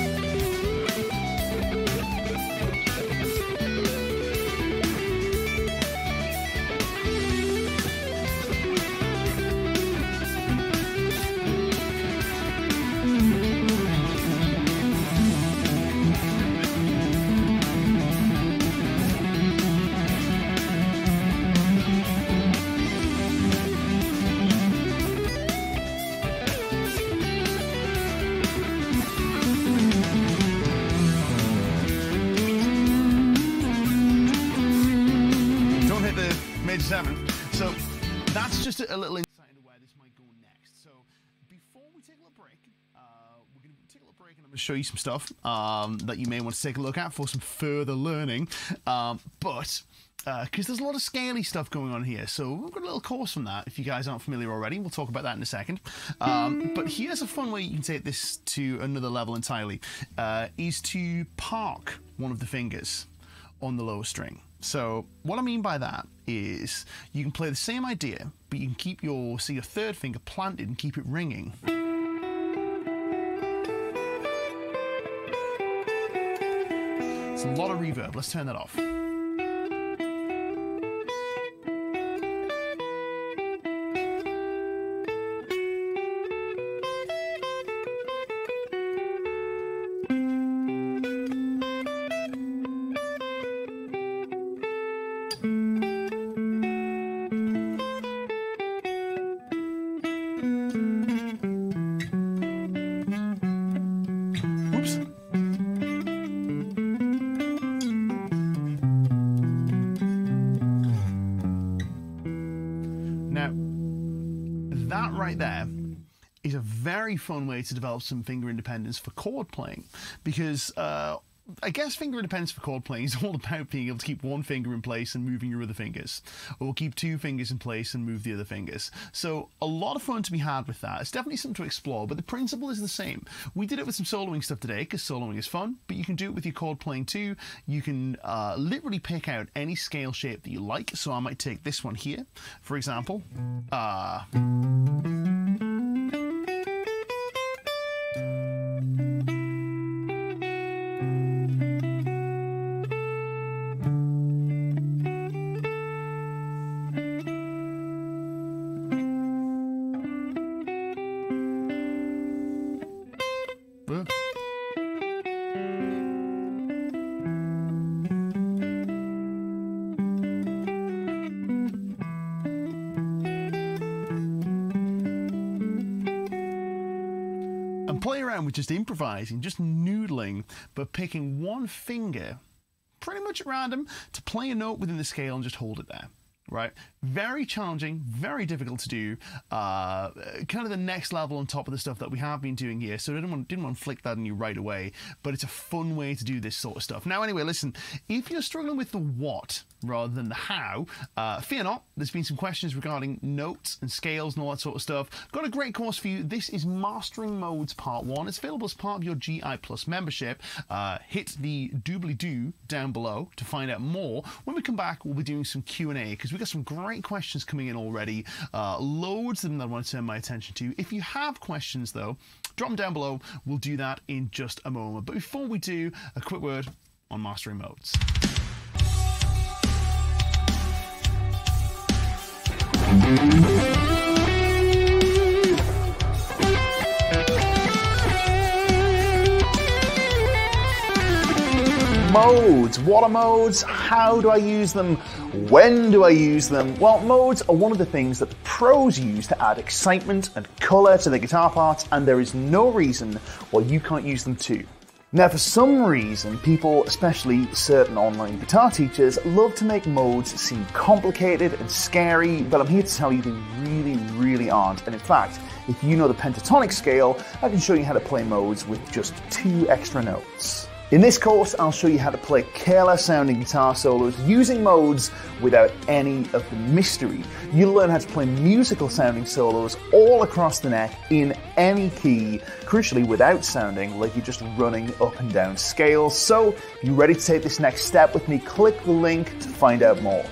A: Major 7. So that's just a little insight into where this might go next. So before we take a little break, we're going to take a little break and I'm going to show you some stuff that you may want to take a look at for some further learning. But because there's a lot of scaly stuff going on here, so we've got a little course from that. If you guys aren't familiar already, we'll talk about that in a second. But here's a fun way you can take this to another level entirely, is to park one of the fingers on the lower string. So what I mean by that is you can play the same idea, but you can keep your third finger planted and keep it ringing. It's a lot of reverb. Let's turn that off. That right there is a very fun way to develop some finger independence for chord playing, because I guess finger independence for chord playing is all about being able to keep one finger in place and moving your other fingers, or keep two fingers in place and move the other fingers. So a lot of fun to be had with that. It's definitely something to explore, but the principle is the same. We did it with some soloing stuff today because soloing is fun, but you can do it with your chord playing too. You can literally pick out any scale shape that you like. So I might take this one here, for example. Play around with just improvising, just noodling, but picking one finger pretty much at random to play a note within the scale and just hold it there. right? Very challenging, very difficult to do, kind of the next level on top of the stuff that we have been doing here, so I didn't want to flick that on you right away, but it's a fun way to do this sort of stuff. Now anyway, listen, if you're struggling with the what rather than the how, fear not, there's been some questions regarding notes and scales and all that sort of stuff. Got a great course for you. This is Mastering Modes Part 1. It's available as part of your GI Plus membership. Hit the doobly-doo down below to find out more. When we come back, we'll be doing some Q&A, because we've got some great questions coming in already. Loads of them that I want to turn my attention to. If you have questions, though, drop them down below. We'll do that in just a moment. But before we do, a quick word on Mastering Modes.
B: Modes. What are modes? How do I use them? When do I use them? Well, modes are one of the things that the pros use to add excitement and colour to their guitar parts, and there is no reason why you can't use them too. Now, for some reason, people, especially certain online guitar teachers, love to make modes seem complicated and scary, but I'm here to tell you they really, really aren't. And in fact, if you know the pentatonic scale, I can show you how to play modes with just 2 extra notes. In this course, I'll show you how to play killer sounding guitar solos using modes without any of the mystery. You'll learn how to play musical sounding solos all across the neck in any key, crucially without sounding like you're just running up and down scales. So, if you're ready to take this next step with me, click the link to find out more.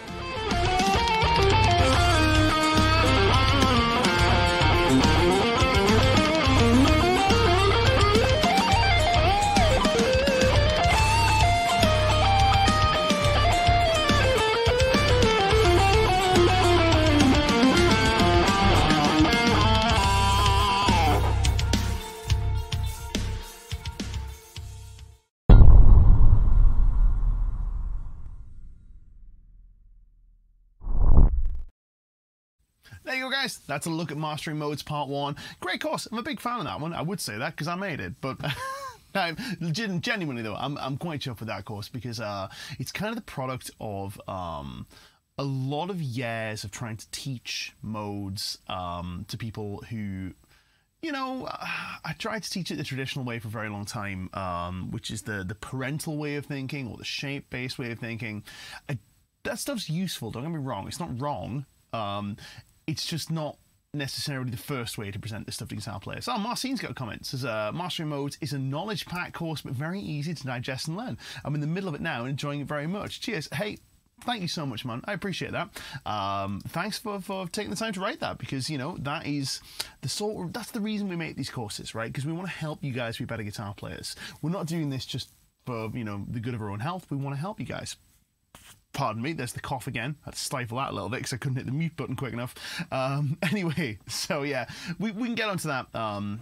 A: There you go, guys. That's a look at Mastering Modes Part 1. Great course. I'm a big fan of that one. I would say that because I made it, but genuinely though, I'm quite chuffed with that course, because it's kind of the product of a lot of years of trying to teach modes to people who, you know, I tried to teach it the traditional way for a very long time, which is the parental way of thinking, or the shape-based way of thinking. That stuff's useful, don't get me wrong. It's not wrong. It's just not necessarily the first way to present this stuff to guitar players. Oh, Marcine's got a comment. Says, Mastering Modes is a knowledge pack course, but very easy to digest and learn. I'm in the middle of it now and enjoying it very much. Cheers. Hey, thank you so much, man. I appreciate that. Thanks for taking the time to write that, because, you know, that is that's the reason we make these courses, right? Because we want to help you guys be better guitar players. We're not doing this just for, you know, the good of our own health. We want to help you guys. Pardon me, there's the cough again. I had to stifle that a little bit because I couldn't hit the mute button quick enough. Anyway, so yeah, we can get onto that.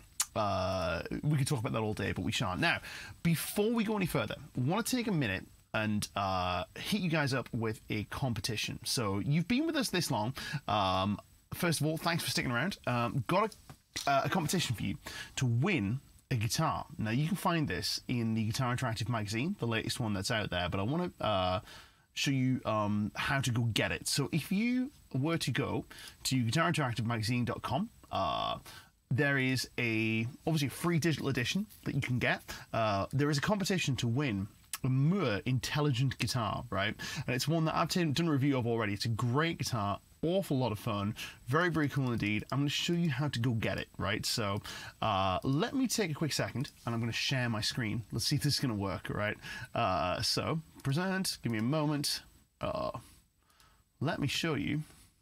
A: We could talk about that all day, but we shan't. Now, before we go any further, I want to take a minute and hit you guys up with a competition. So you've been with us this long. First of all, thanks for sticking around. Got a competition for you to win a guitar. Now, you can find this in the Guitar Interactive magazine, the latest one that's out there, but I want to show you how to go get it. So if you were to go to guitarinteractivemagazine.com, there is obviously a free digital edition that you can get. There is a competition to win a Moore Intelligent guitar, right? And it's one that I've done a review of already. It's a great guitar, awful lot of fun, very, very cool indeed. I'm going to show you how to go get it, right? So let me take a quick second and I'm going to share my screen. Let's see if this is going to work, all right? So present, give me a moment. Let me show you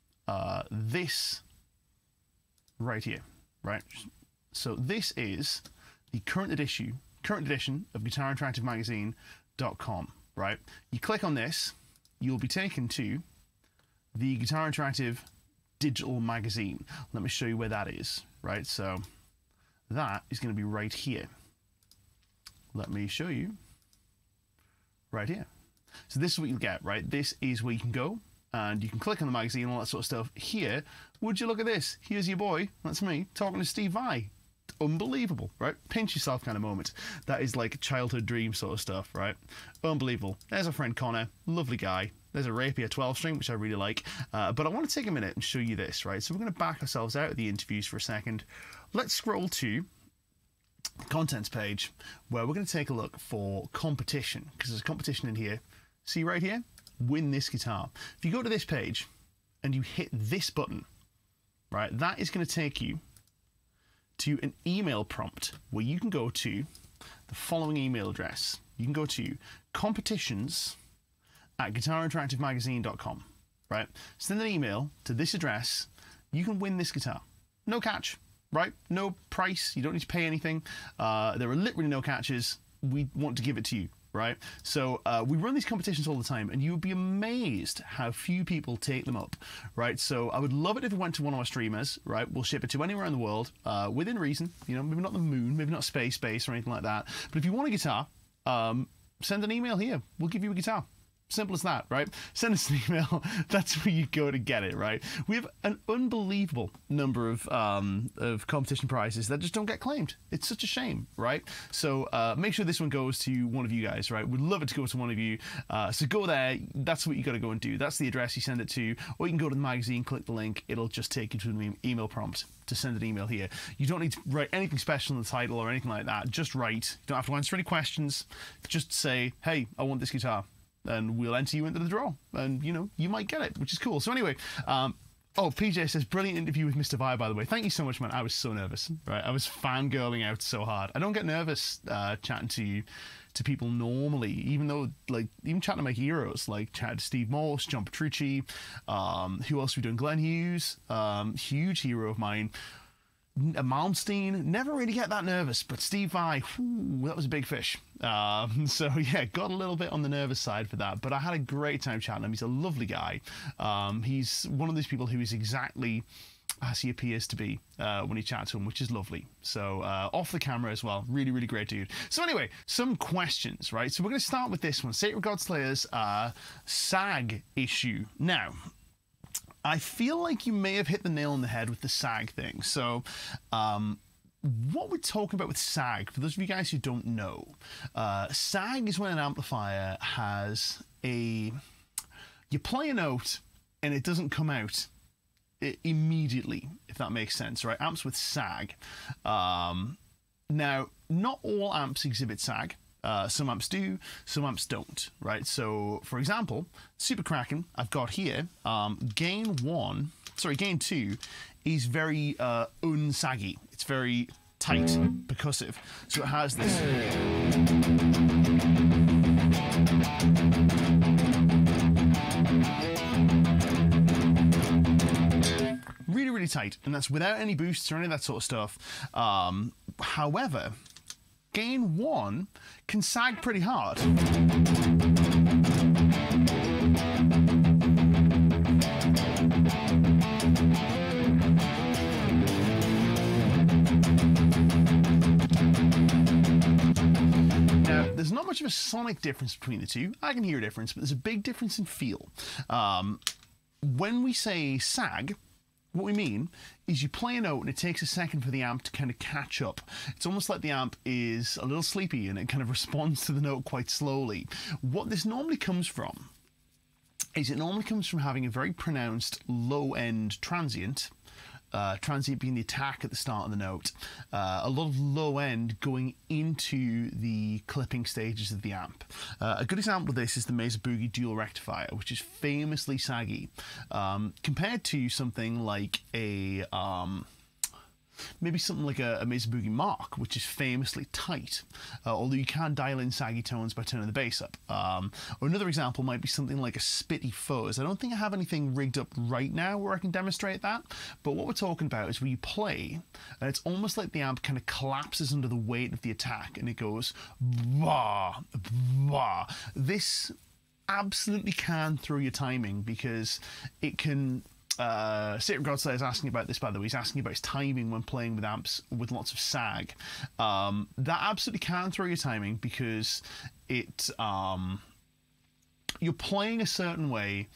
A: this right here, right? So this is the current edition of guitarinteractivemagazine.com, right? You click on this, you'll be taken to the Guitar Interactive digital magazine. Let me show you where that is, right? So that is going to be right here. Let me show you right here. So this is what you'll get, right? This is where you can go and you can click on the magazine, all that sort of stuff. Here, would you look at this? Here's your boy, that's me, talking to Steve Vai. Unbelievable, right? Pinch yourself kind of moment. That is like childhood dream sort of stuff, right? Unbelievable. There's our friend Connor, lovely guy. There's a Rapier 12 string, which I really like. But I want to take a minute and show you this, right? So we're going to back ourselves out of the interviews for a second. Let's scroll to the contents page, where we're going to take a look for competition, because there's a competition in here. See right here? Win this guitar. If you go to this page and you hit this button, right, that is going to take you to an email prompt where you can go to the following email address. You can go to competitions@guitarinteractivemagazine.com, right? Send an email to this address. You can win this guitar. No catch, right? No price. You don't need to pay anything. There are literally no catches. We want to give it to you, right? So we run these competitions all the time, and you would be amazed how few people take them up, right? So I would love it if it went to one of our streamers, right? We'll ship it to anywhere in the world, within reason. You know, maybe not the moon, maybe not space or anything like that. But if you want a guitar, send an email here. We'll give you a guitar. Simple as that, right? Send us an email. That's where you go to get it, right? We have an unbelievable number of competition prizes that just don't get claimed. It's such a shame, right? So make sure this one goes to one of you guys, right? We'd love it to go to one of you. So go there. That's what you got to go and do. That's the address you send it to. Or you can go to the magazine, click the link. It'll just take you to an email prompt to send an email here. You don't need to write anything special in the title or anything like that. Just write. You don't have to answer any questions. Just say, hey, I want this guitar. And we'll enter you into the draw, and you know, you might get it, which is cool. So anyway, oh, PJ says, brilliant interview with Mr. Vi, by the way. Thank you so much, man. I was so nervous, right? I was fangirling out so hard. I don't get nervous chatting to people normally, even though, like, even chatting to my heroes, like chatting to Steve Morse, John Petrucci, who else are we doing? Glenn Hughes, huge hero of mine. Malmsteen, never really get that nervous, but Steve Vai, that was a big fish. So yeah, got a little bit on the nervous side for that, but I had a great time chatting him. He's a lovely guy. He's one of those people who is exactly as he appears to be when you chat to him, which is lovely. So off the camera as well, really, really great dude. So anyway, some questions, right? So we're going to start with this one, Sacred Godslayer's SAG issue. Now, I feel like you may have hit the nail on the head with the SAG thing. So what we're talking about with SAG, for those of you guys who don't know, SAG is when an amplifier has you play a note and it doesn't come out immediately, if that makes sense, right? Amps with SAG. Now, not all amps exhibit SAG. Some amps do, some amps don't, right? So, for example, Super Kraken, I've got here, gain 2 is very unsaggy. It's very tight, percussive. So it has this. Really, really tight, and that's without any boosts or any of that sort of stuff. However, gain 1 can sag pretty hard. Now, there's not much of a sonic difference between the two. I can hear a difference, but there's a big difference in feel. When we say sag, what we mean is you play a note and it takes a second for the amp to kind of catch up. It's almost like the amp is a little sleepy and it kind of responds to the note quite slowly. What this normally comes from is it normally comes from having a very pronounced low-end transient, transient being the attack at the start of the note, a lot of low end going into the clipping stages of the amp. A good example of this is the Mesa Boogie dual rectifier, which is famously saggy, compared to something like a maybe something like a Mesa Boogie Mark, which is famously tight, although you can dial in saggy tones by turning the bass up. Or another example might be something like a Spitty Fuzz. I don't think I have anything rigged up right now where I can demonstrate that, but what we're talking about is where you play, and it's almost like the amp kind of collapses under the weight of the attack, and it goes, wah, wah. This absolutely can throw your timing, because it can... Sacred Godslayer is asking about this, by the way. He's asking about his timing when playing with amps with lots of sag. That absolutely can throw your timing, because it you're playing a certain way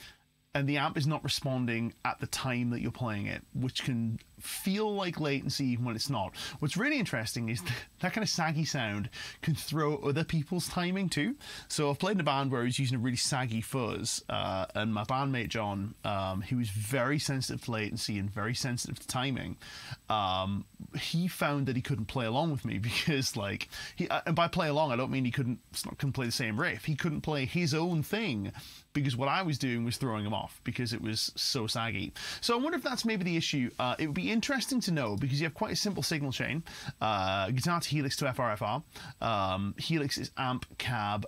A: and the amp is not responding at the time that you're playing it, which can feel like latency even when it's not. What's really interesting is that kind of saggy sound can throw other people's timing too. So I've played in a band where I was using a really saggy fuzz, and my bandmate John, who was very sensitive to latency and very sensitive to timing, he found that he couldn't play along with me because, like, and by play along I don't mean he couldn't play the same riff. He couldn't play his own thing because what I was doing was throwing him off because it was so saggy. So I wonder if that's maybe the issue. It would be interesting to know because you have quite a simple signal chain. Guitar to Helix to FRFR. Helix is amp, cab,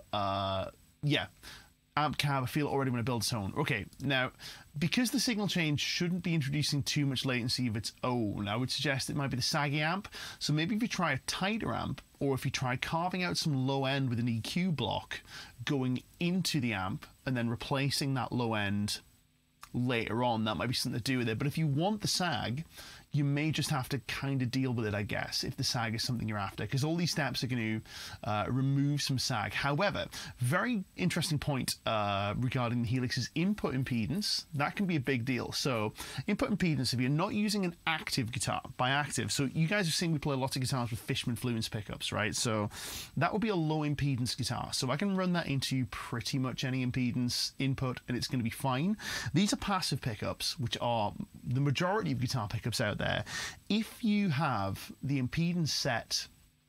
A: amp, cab, I feel it already when I build tone. Okay, now, because the signal chain shouldn't be introducing too much latency of its own, I would suggest it might be the saggy amp. So maybe if you try a tighter amp, or if you try carving out some low end with an EQ block, going into the amp, and then replacing that low end later on, that might be something to do with it. But if you want the sag, you may just have to kind of deal with it, I guess, if the sag is something you're after, because all these steps are going to remove some sag. However, very interesting point regarding the Helix's input impedance. That can be a big deal. So input impedance, if you're not using an active guitar, by active, so you guys have seen me play lots of guitars with Fishman Fluence pickups, right? So that would be a low impedance guitar. So I can run that into pretty much any impedance input and it's going to be fine. These are passive pickups, which are the majority of guitar pickups out there. If you have the impedance set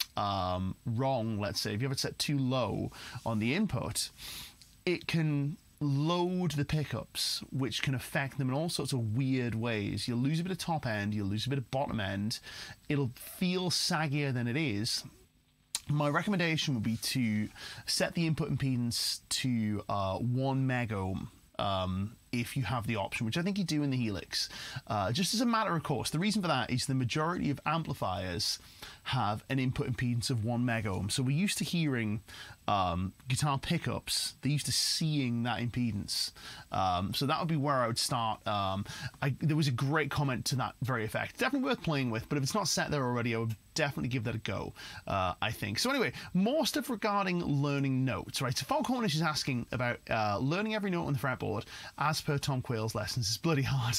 A: wrong, let's say, if you have it set too low on the input, it can load the pickups, which can affect them in all sorts of weird ways. You'll lose a bit of top end, you'll lose a bit of bottom end, it'll feel saggier than it is. My recommendation would be to set the input impedance to 1 megohm. If you have the option, which I think you do in the Helix. Just as a matter of course, the reason for that is the majority of amplifiers have an input impedance of 1 megohm. So we're used to hearing guitar pickups, they're used to seeing that impedance. So that would be where I would start. There was a great comment to that very effect. Definitely worth playing with, but if it's not set there already, I would definitely give that a go, I think. So anyway, more stuff regarding learning notes, right? So Falk Cornish is asking about learning every note on the fretboard as per Tom Quayle's lessons. It's bloody hard.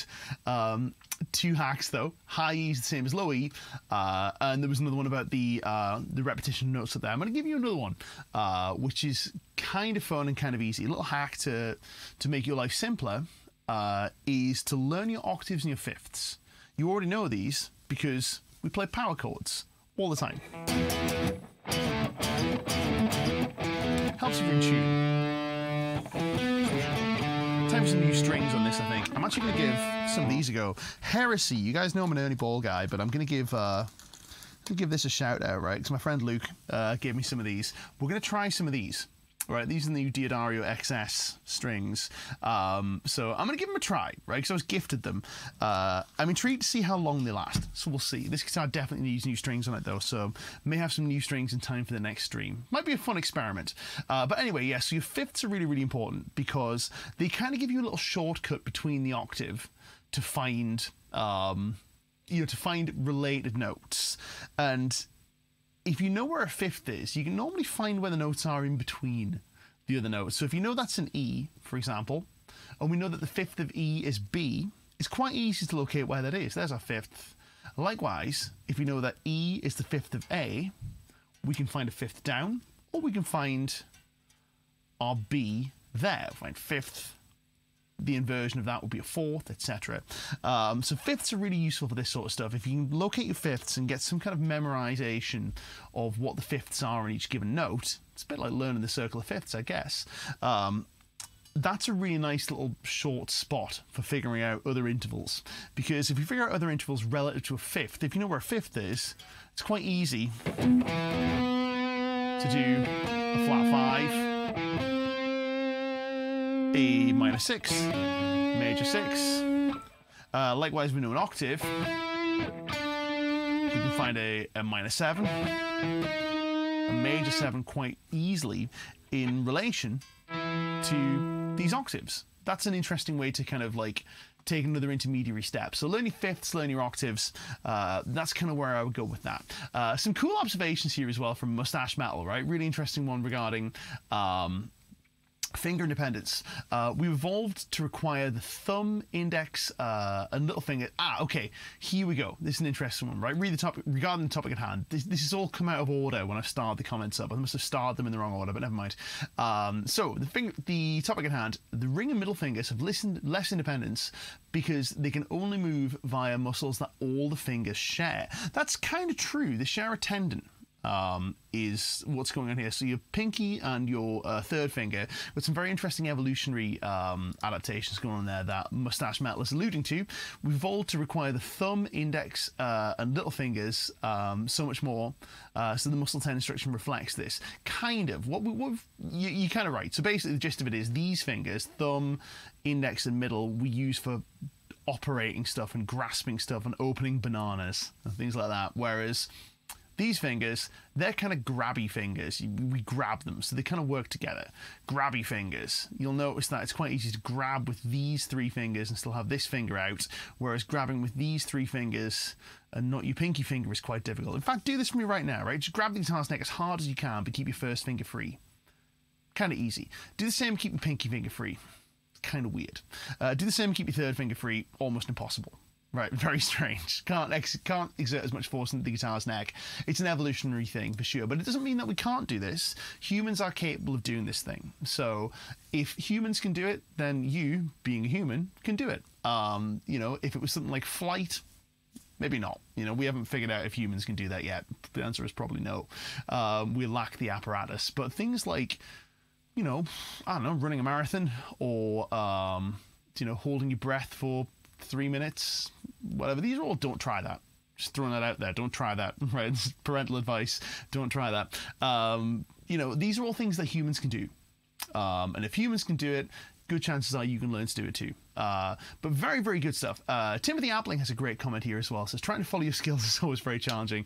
A: 2 hacks though. High E is the same as low E, and there was another one about the repetition notes up there. I'm going to give you another one, which is kind of fun and kind of easy. A little hack to make your life simpler is to learn your octaves and your fifths. You already know these because we play power chords all the time. Helps if you're in tune. Time for some new strings on this, I think. I'm actually going to give some of these a go. Heresy, you guys know I'm an Ernie Ball guy, but I'm going to give this a shout out, right? Because my friend Luke gave me some of these. We're going to try some of these. Right, these are the new Diodario XS strings. So I'm going to give them a try, right, because I was gifted them. I'm intrigued to see how long they last, so we'll see. This guitar definitely needs new strings on it, though, so may have some new strings in time for the next stream. Might be a fun experiment. But anyway, yeah, so your fifths are really, really important because they kind of give you a little shortcut between the octave to find, to find related notes. And if you know where a fifth is, you can normally find where the notes are in between the other notes. So if you know that's an E, for example, and we know that the fifth of E is B, it's quite easy to locate where that is. There's our fifth. Likewise, if we know that E is the fifth of A, we can find a fifth down, or we can find our B there. Find fifth. The inversion of that would be a fourth, etc. So fifths are really useful for this sort of stuff. If you can locate your fifths and get some kind of memorization of what the fifths are on each given note, it's a bit like learning the circle of fifths, I guess. That's a really nice little short spot for figuring out other intervals. Because if you figure out other intervals relative to a fifth, if you know where a fifth is, it's quite easy to do a flat 5, a minor 6, major 6. Likewise, we know an octave. We can find a minor 7, a major 7 quite easily in relation to these octaves. That's an interesting way to kind of like take another intermediary step. So learn your fifths, learn your octaves. That's kind of where I would go with that. Some cool observations here as well from Mustache Metal, right? Really interesting one regarding Finger independence. We've evolved to require the thumb, index, and little finger. Okay, here we go. This is an interesting one, right? Read the topic regarding the topic at hand. This has all come out of order when I started the comments up. I must have started them in the wrong order, but never mind. So the topic at hand: the ring and middle fingers have less independence because they can only move via muscles that all the fingers share. That's kind of true. They share a tendon. Is what's going on here. So your pinky and your third finger, with some very interesting evolutionary adaptations going on there that Mustache Metal is alluding to. We've evolved to require the thumb, index, and little fingers so much more. So the muscle tendon structure reflects this. Kind of. You're kind of right. So basically the gist of it is these fingers, thumb, index, and middle, we use for operating stuff and grasping stuff and opening bananas and things like that. Whereas these fingers, they're kind of grabby fingers. We grab them, so they kind of work together. Grabby fingers. You'll notice that it's quite easy to grab with these three fingers and still have this finger out, whereas grabbing with these three fingers and not your pinky finger is quite difficult. In fact, do this for me right now, right? Just grab the guitar's neck as hard as you can, but keep your first finger free. Kind of easy. Do the same, keep your pinky finger free. It's kind of weird. Do the same, keep your third finger free. Almost impossible. Right, very strange. Can't exert as much force into the guitar's neck. It's an evolutionary thing for sure, but it doesn't mean that we can't do this. Humans are capable of doing this thing. So if humans can do it, then you, being a human, can do it. You know, if it was something like flight, maybe not. You know, we haven't figured out if humans can do that yet. The answer is probably no. We lack the apparatus. But things like, you know, I don't know, running a marathon or, you know, holding your breath for 3 minutes, whatever. These are all, don't try that. Just throwing that out there. Don't try that, right? It's parental advice. Don't try that. You know, these are all things that humans can do. And if humans can do it, good chances are you can learn to do it too. But very, very good stuff. Timothy Appling has a great comment here as well. Says, trying to follow your skills is always very challenging.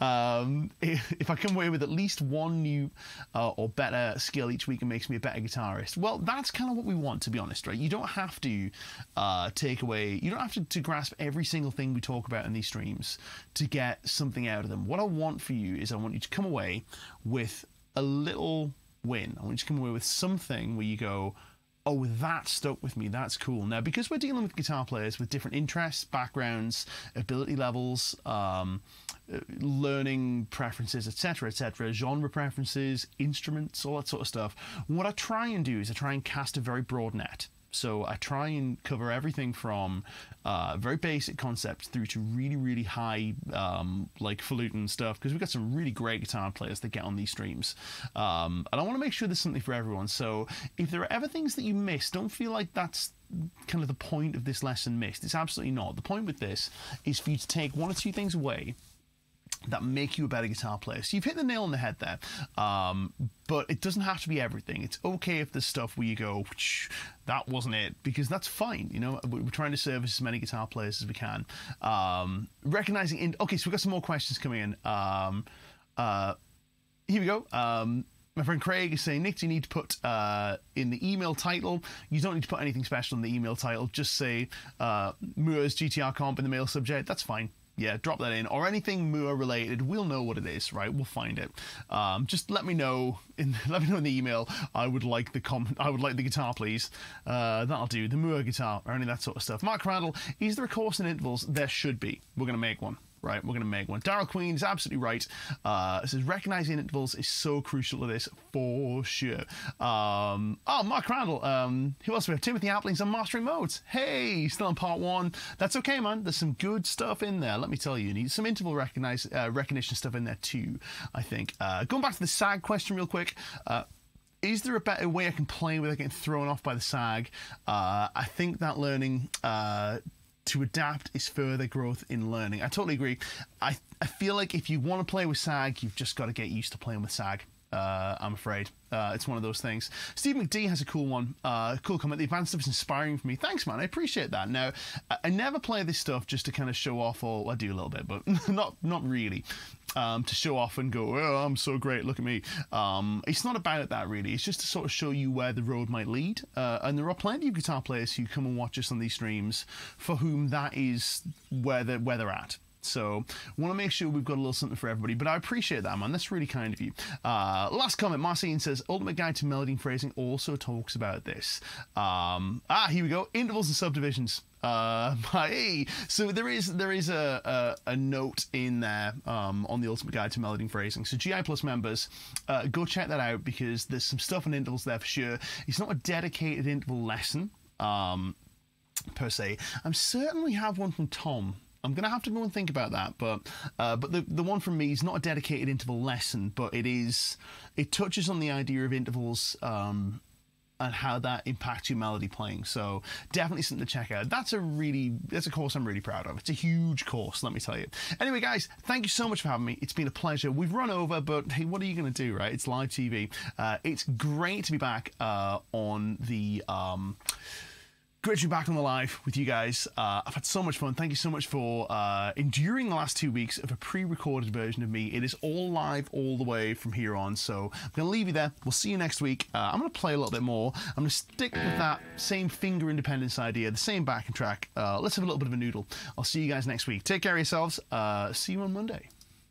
A: If I come away with at least one new or better skill each week, it makes me a better guitarist. Well, that's kind of what we want, to be honest, right? You don't have to you don't have to grasp every single thing we talk about in these streams to get something out of them. What I want for you is I want you to come away with a little win. I want you to come away with something where you go, oh, that stuck with me, that's cool. Now, because we're dealing with guitar players with different interests, backgrounds, ability levels, learning preferences, etc., genre preferences, instruments, all that sort of stuff, what I try and do is I try and cast a very broad net. So I try and cover everything from very basic concepts through to really, really high, like falutin stuff, because we've got some really great guitar players that get on these streams. And I want to make sure there's something for everyone. So if there are ever things that you miss, don't feel like that's kind of the point of this lesson missed. It's absolutely not. The point with this is for you to take one or two things away that make you a better guitar player. So you've hit the nail on the head there, but it doesn't have to be everything. It's okay if there's stuff where you go, that wasn't it, because that's fine. You know, we're trying to service as many guitar players as we can. Recognizing, okay, so we've got some more questions coming in. Here we go. My friend Craig is saying, Nick, do you need to put in the email title? You don't need to put anything special in the email title. Just say Moore's GTR comp in the mail subject. That's fine. Yeah, drop that in, or anything Moore related. We'll know what it is, right? We'll find it. Just let me know in the email. I would like the guitar, please. That'll do. The Moore guitar or any of that sort of stuff. Mark Crandall, is there a course in intervals? There should be. We're gonna make one. Right, we're going to make one. Daryl Queen is absolutely right. It says recognizing intervals is so crucial to this, for sure. Mark Crandall. Who else do we have? Timothy Appling's on mastering modes. Hey, still on part one. That's okay, man. There's some good stuff in there. Let me tell you. You need some interval recognition stuff in there too, I think. Going back to the SAG question real quick. Is there a better way I can play without getting thrown off by the SAG? I think that learning to adapt is further growth in learning. I totally agree. I feel like if you want to play with SAG, you've just got to get used to playing with SAG. I'm afraid. It's one of those things. Steve McD has a cool one, cool comment. The advanced stuff is inspiring for me. Thanks, man. I appreciate that. Now, I never play this stuff just to kind of show off, or I do a little bit, but not really. To show off and go, oh, I'm so great, look at me. It's not about that, really. It's just to sort of show you where the road might lead. And there are plenty of guitar players who come and watch us on these streams for whom that is where they're at. So want to make sure we've got a little something for everybody, but I appreciate that, man. That's really kind of you. Last comment, Marcin says, Ultimate Guide to Melody and Phrasing also talks about this. Here we go. Intervals and subdivisions. Hey, so there is a note in there on the Ultimate Guide to Melody and Phrasing. So GI Plus members, go check that out, because there's some stuff on intervals there for sure. It's not a dedicated interval lesson per se. I certainly have one from Tom. I'm going to have to go and think about that, but the one from me is not a dedicated interval lesson, but it touches on the idea of intervals and how that impacts your melody playing. So definitely something to check out. That's a course I'm really proud of. It's a huge course, let me tell you. Anyway, guys, thank you so much for having me. It's been a pleasure. We've run over, but hey, what are you going to do, right? It's live TV. It's great to be back on the... Great to be back on the live with you guys. I've had so much fun. Thank you so much for enduring the last 2 weeks of a pre-recorded version of me. It is all live all the way from here on, so I'm going to leave you there. We'll see you next week. I'm going to play a little bit more. I'm going to stick with that same finger independence idea, the same backing track. Let's have a little bit of a noodle. I'll see you guys next week. Take care of yourselves. See you on Monday.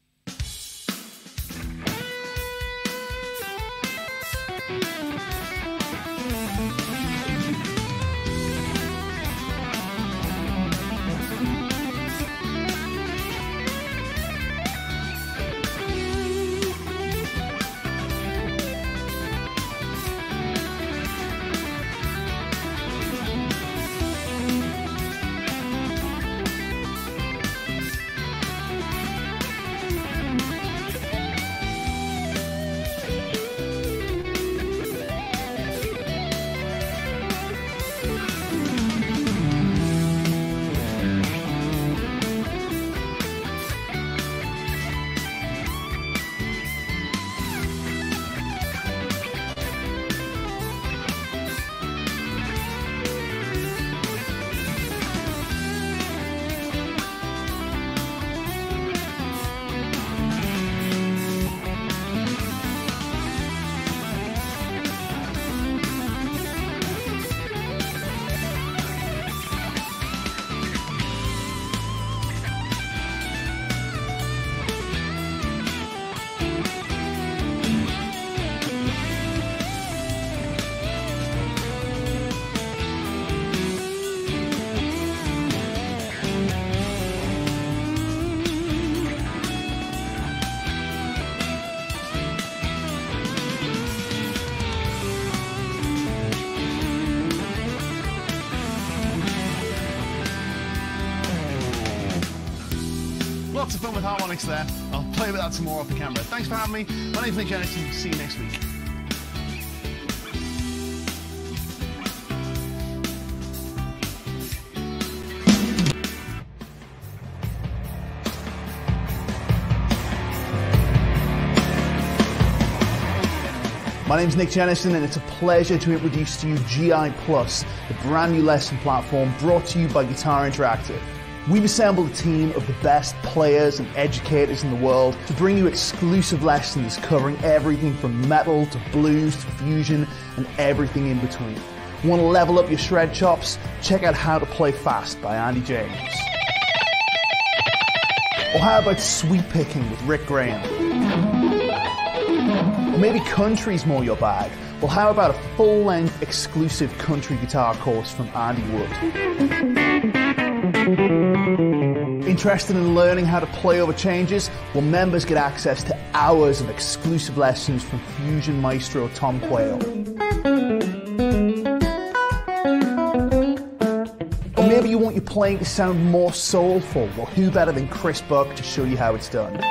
A: Lots of fun with harmonics there. I'll play with that some more off the camera. Thanks for having me. My name's Nick Jennison. See you next week.
B: My name's Nick Jennison, and it's a pleasure to introduce to you GI Plus, the brand new lesson platform brought to you by Guitar Interactive. We've assembled a team of the best players and educators in the world to bring you exclusive lessons covering everything from metal to blues to fusion and everything in between. Want to level up your shred chops? Check out How to Play Fast by Andy James. Or how about sweep picking with Rick Graham? Or maybe country's more your bag? Well, how about a full-length exclusive country guitar course from Andy Wood? Interested in learning how to play over changes? Well, members get access to hours of exclusive lessons from Fusion Maestro Tom Quayle. Or maybe you want your playing to sound more soulful. Well, who better than Chris Buck to show you how it's done?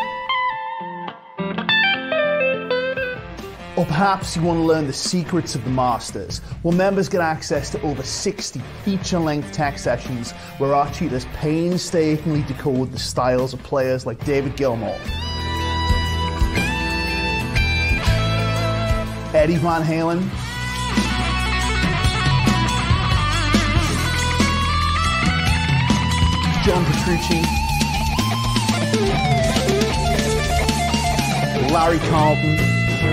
B: Or perhaps you want to learn the secrets of the masters. Well, members get access to over 60 feature-length tech sessions where our tutors painstakingly decode the styles of players like David Gilmour, Eddie Van Halen, John Petrucci, Larry Carlton,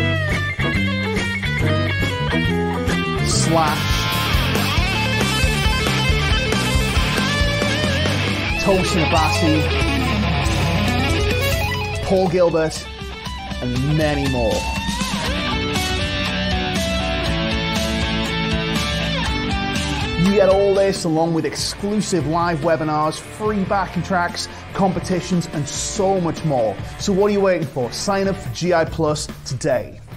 B: Slash, Tosin Abasi, Paul Gilbert, and many more. You get all this along with exclusive live webinars, free backing tracks, competitions, and so much more. So what are you waiting for? Sign up for GI Plus today.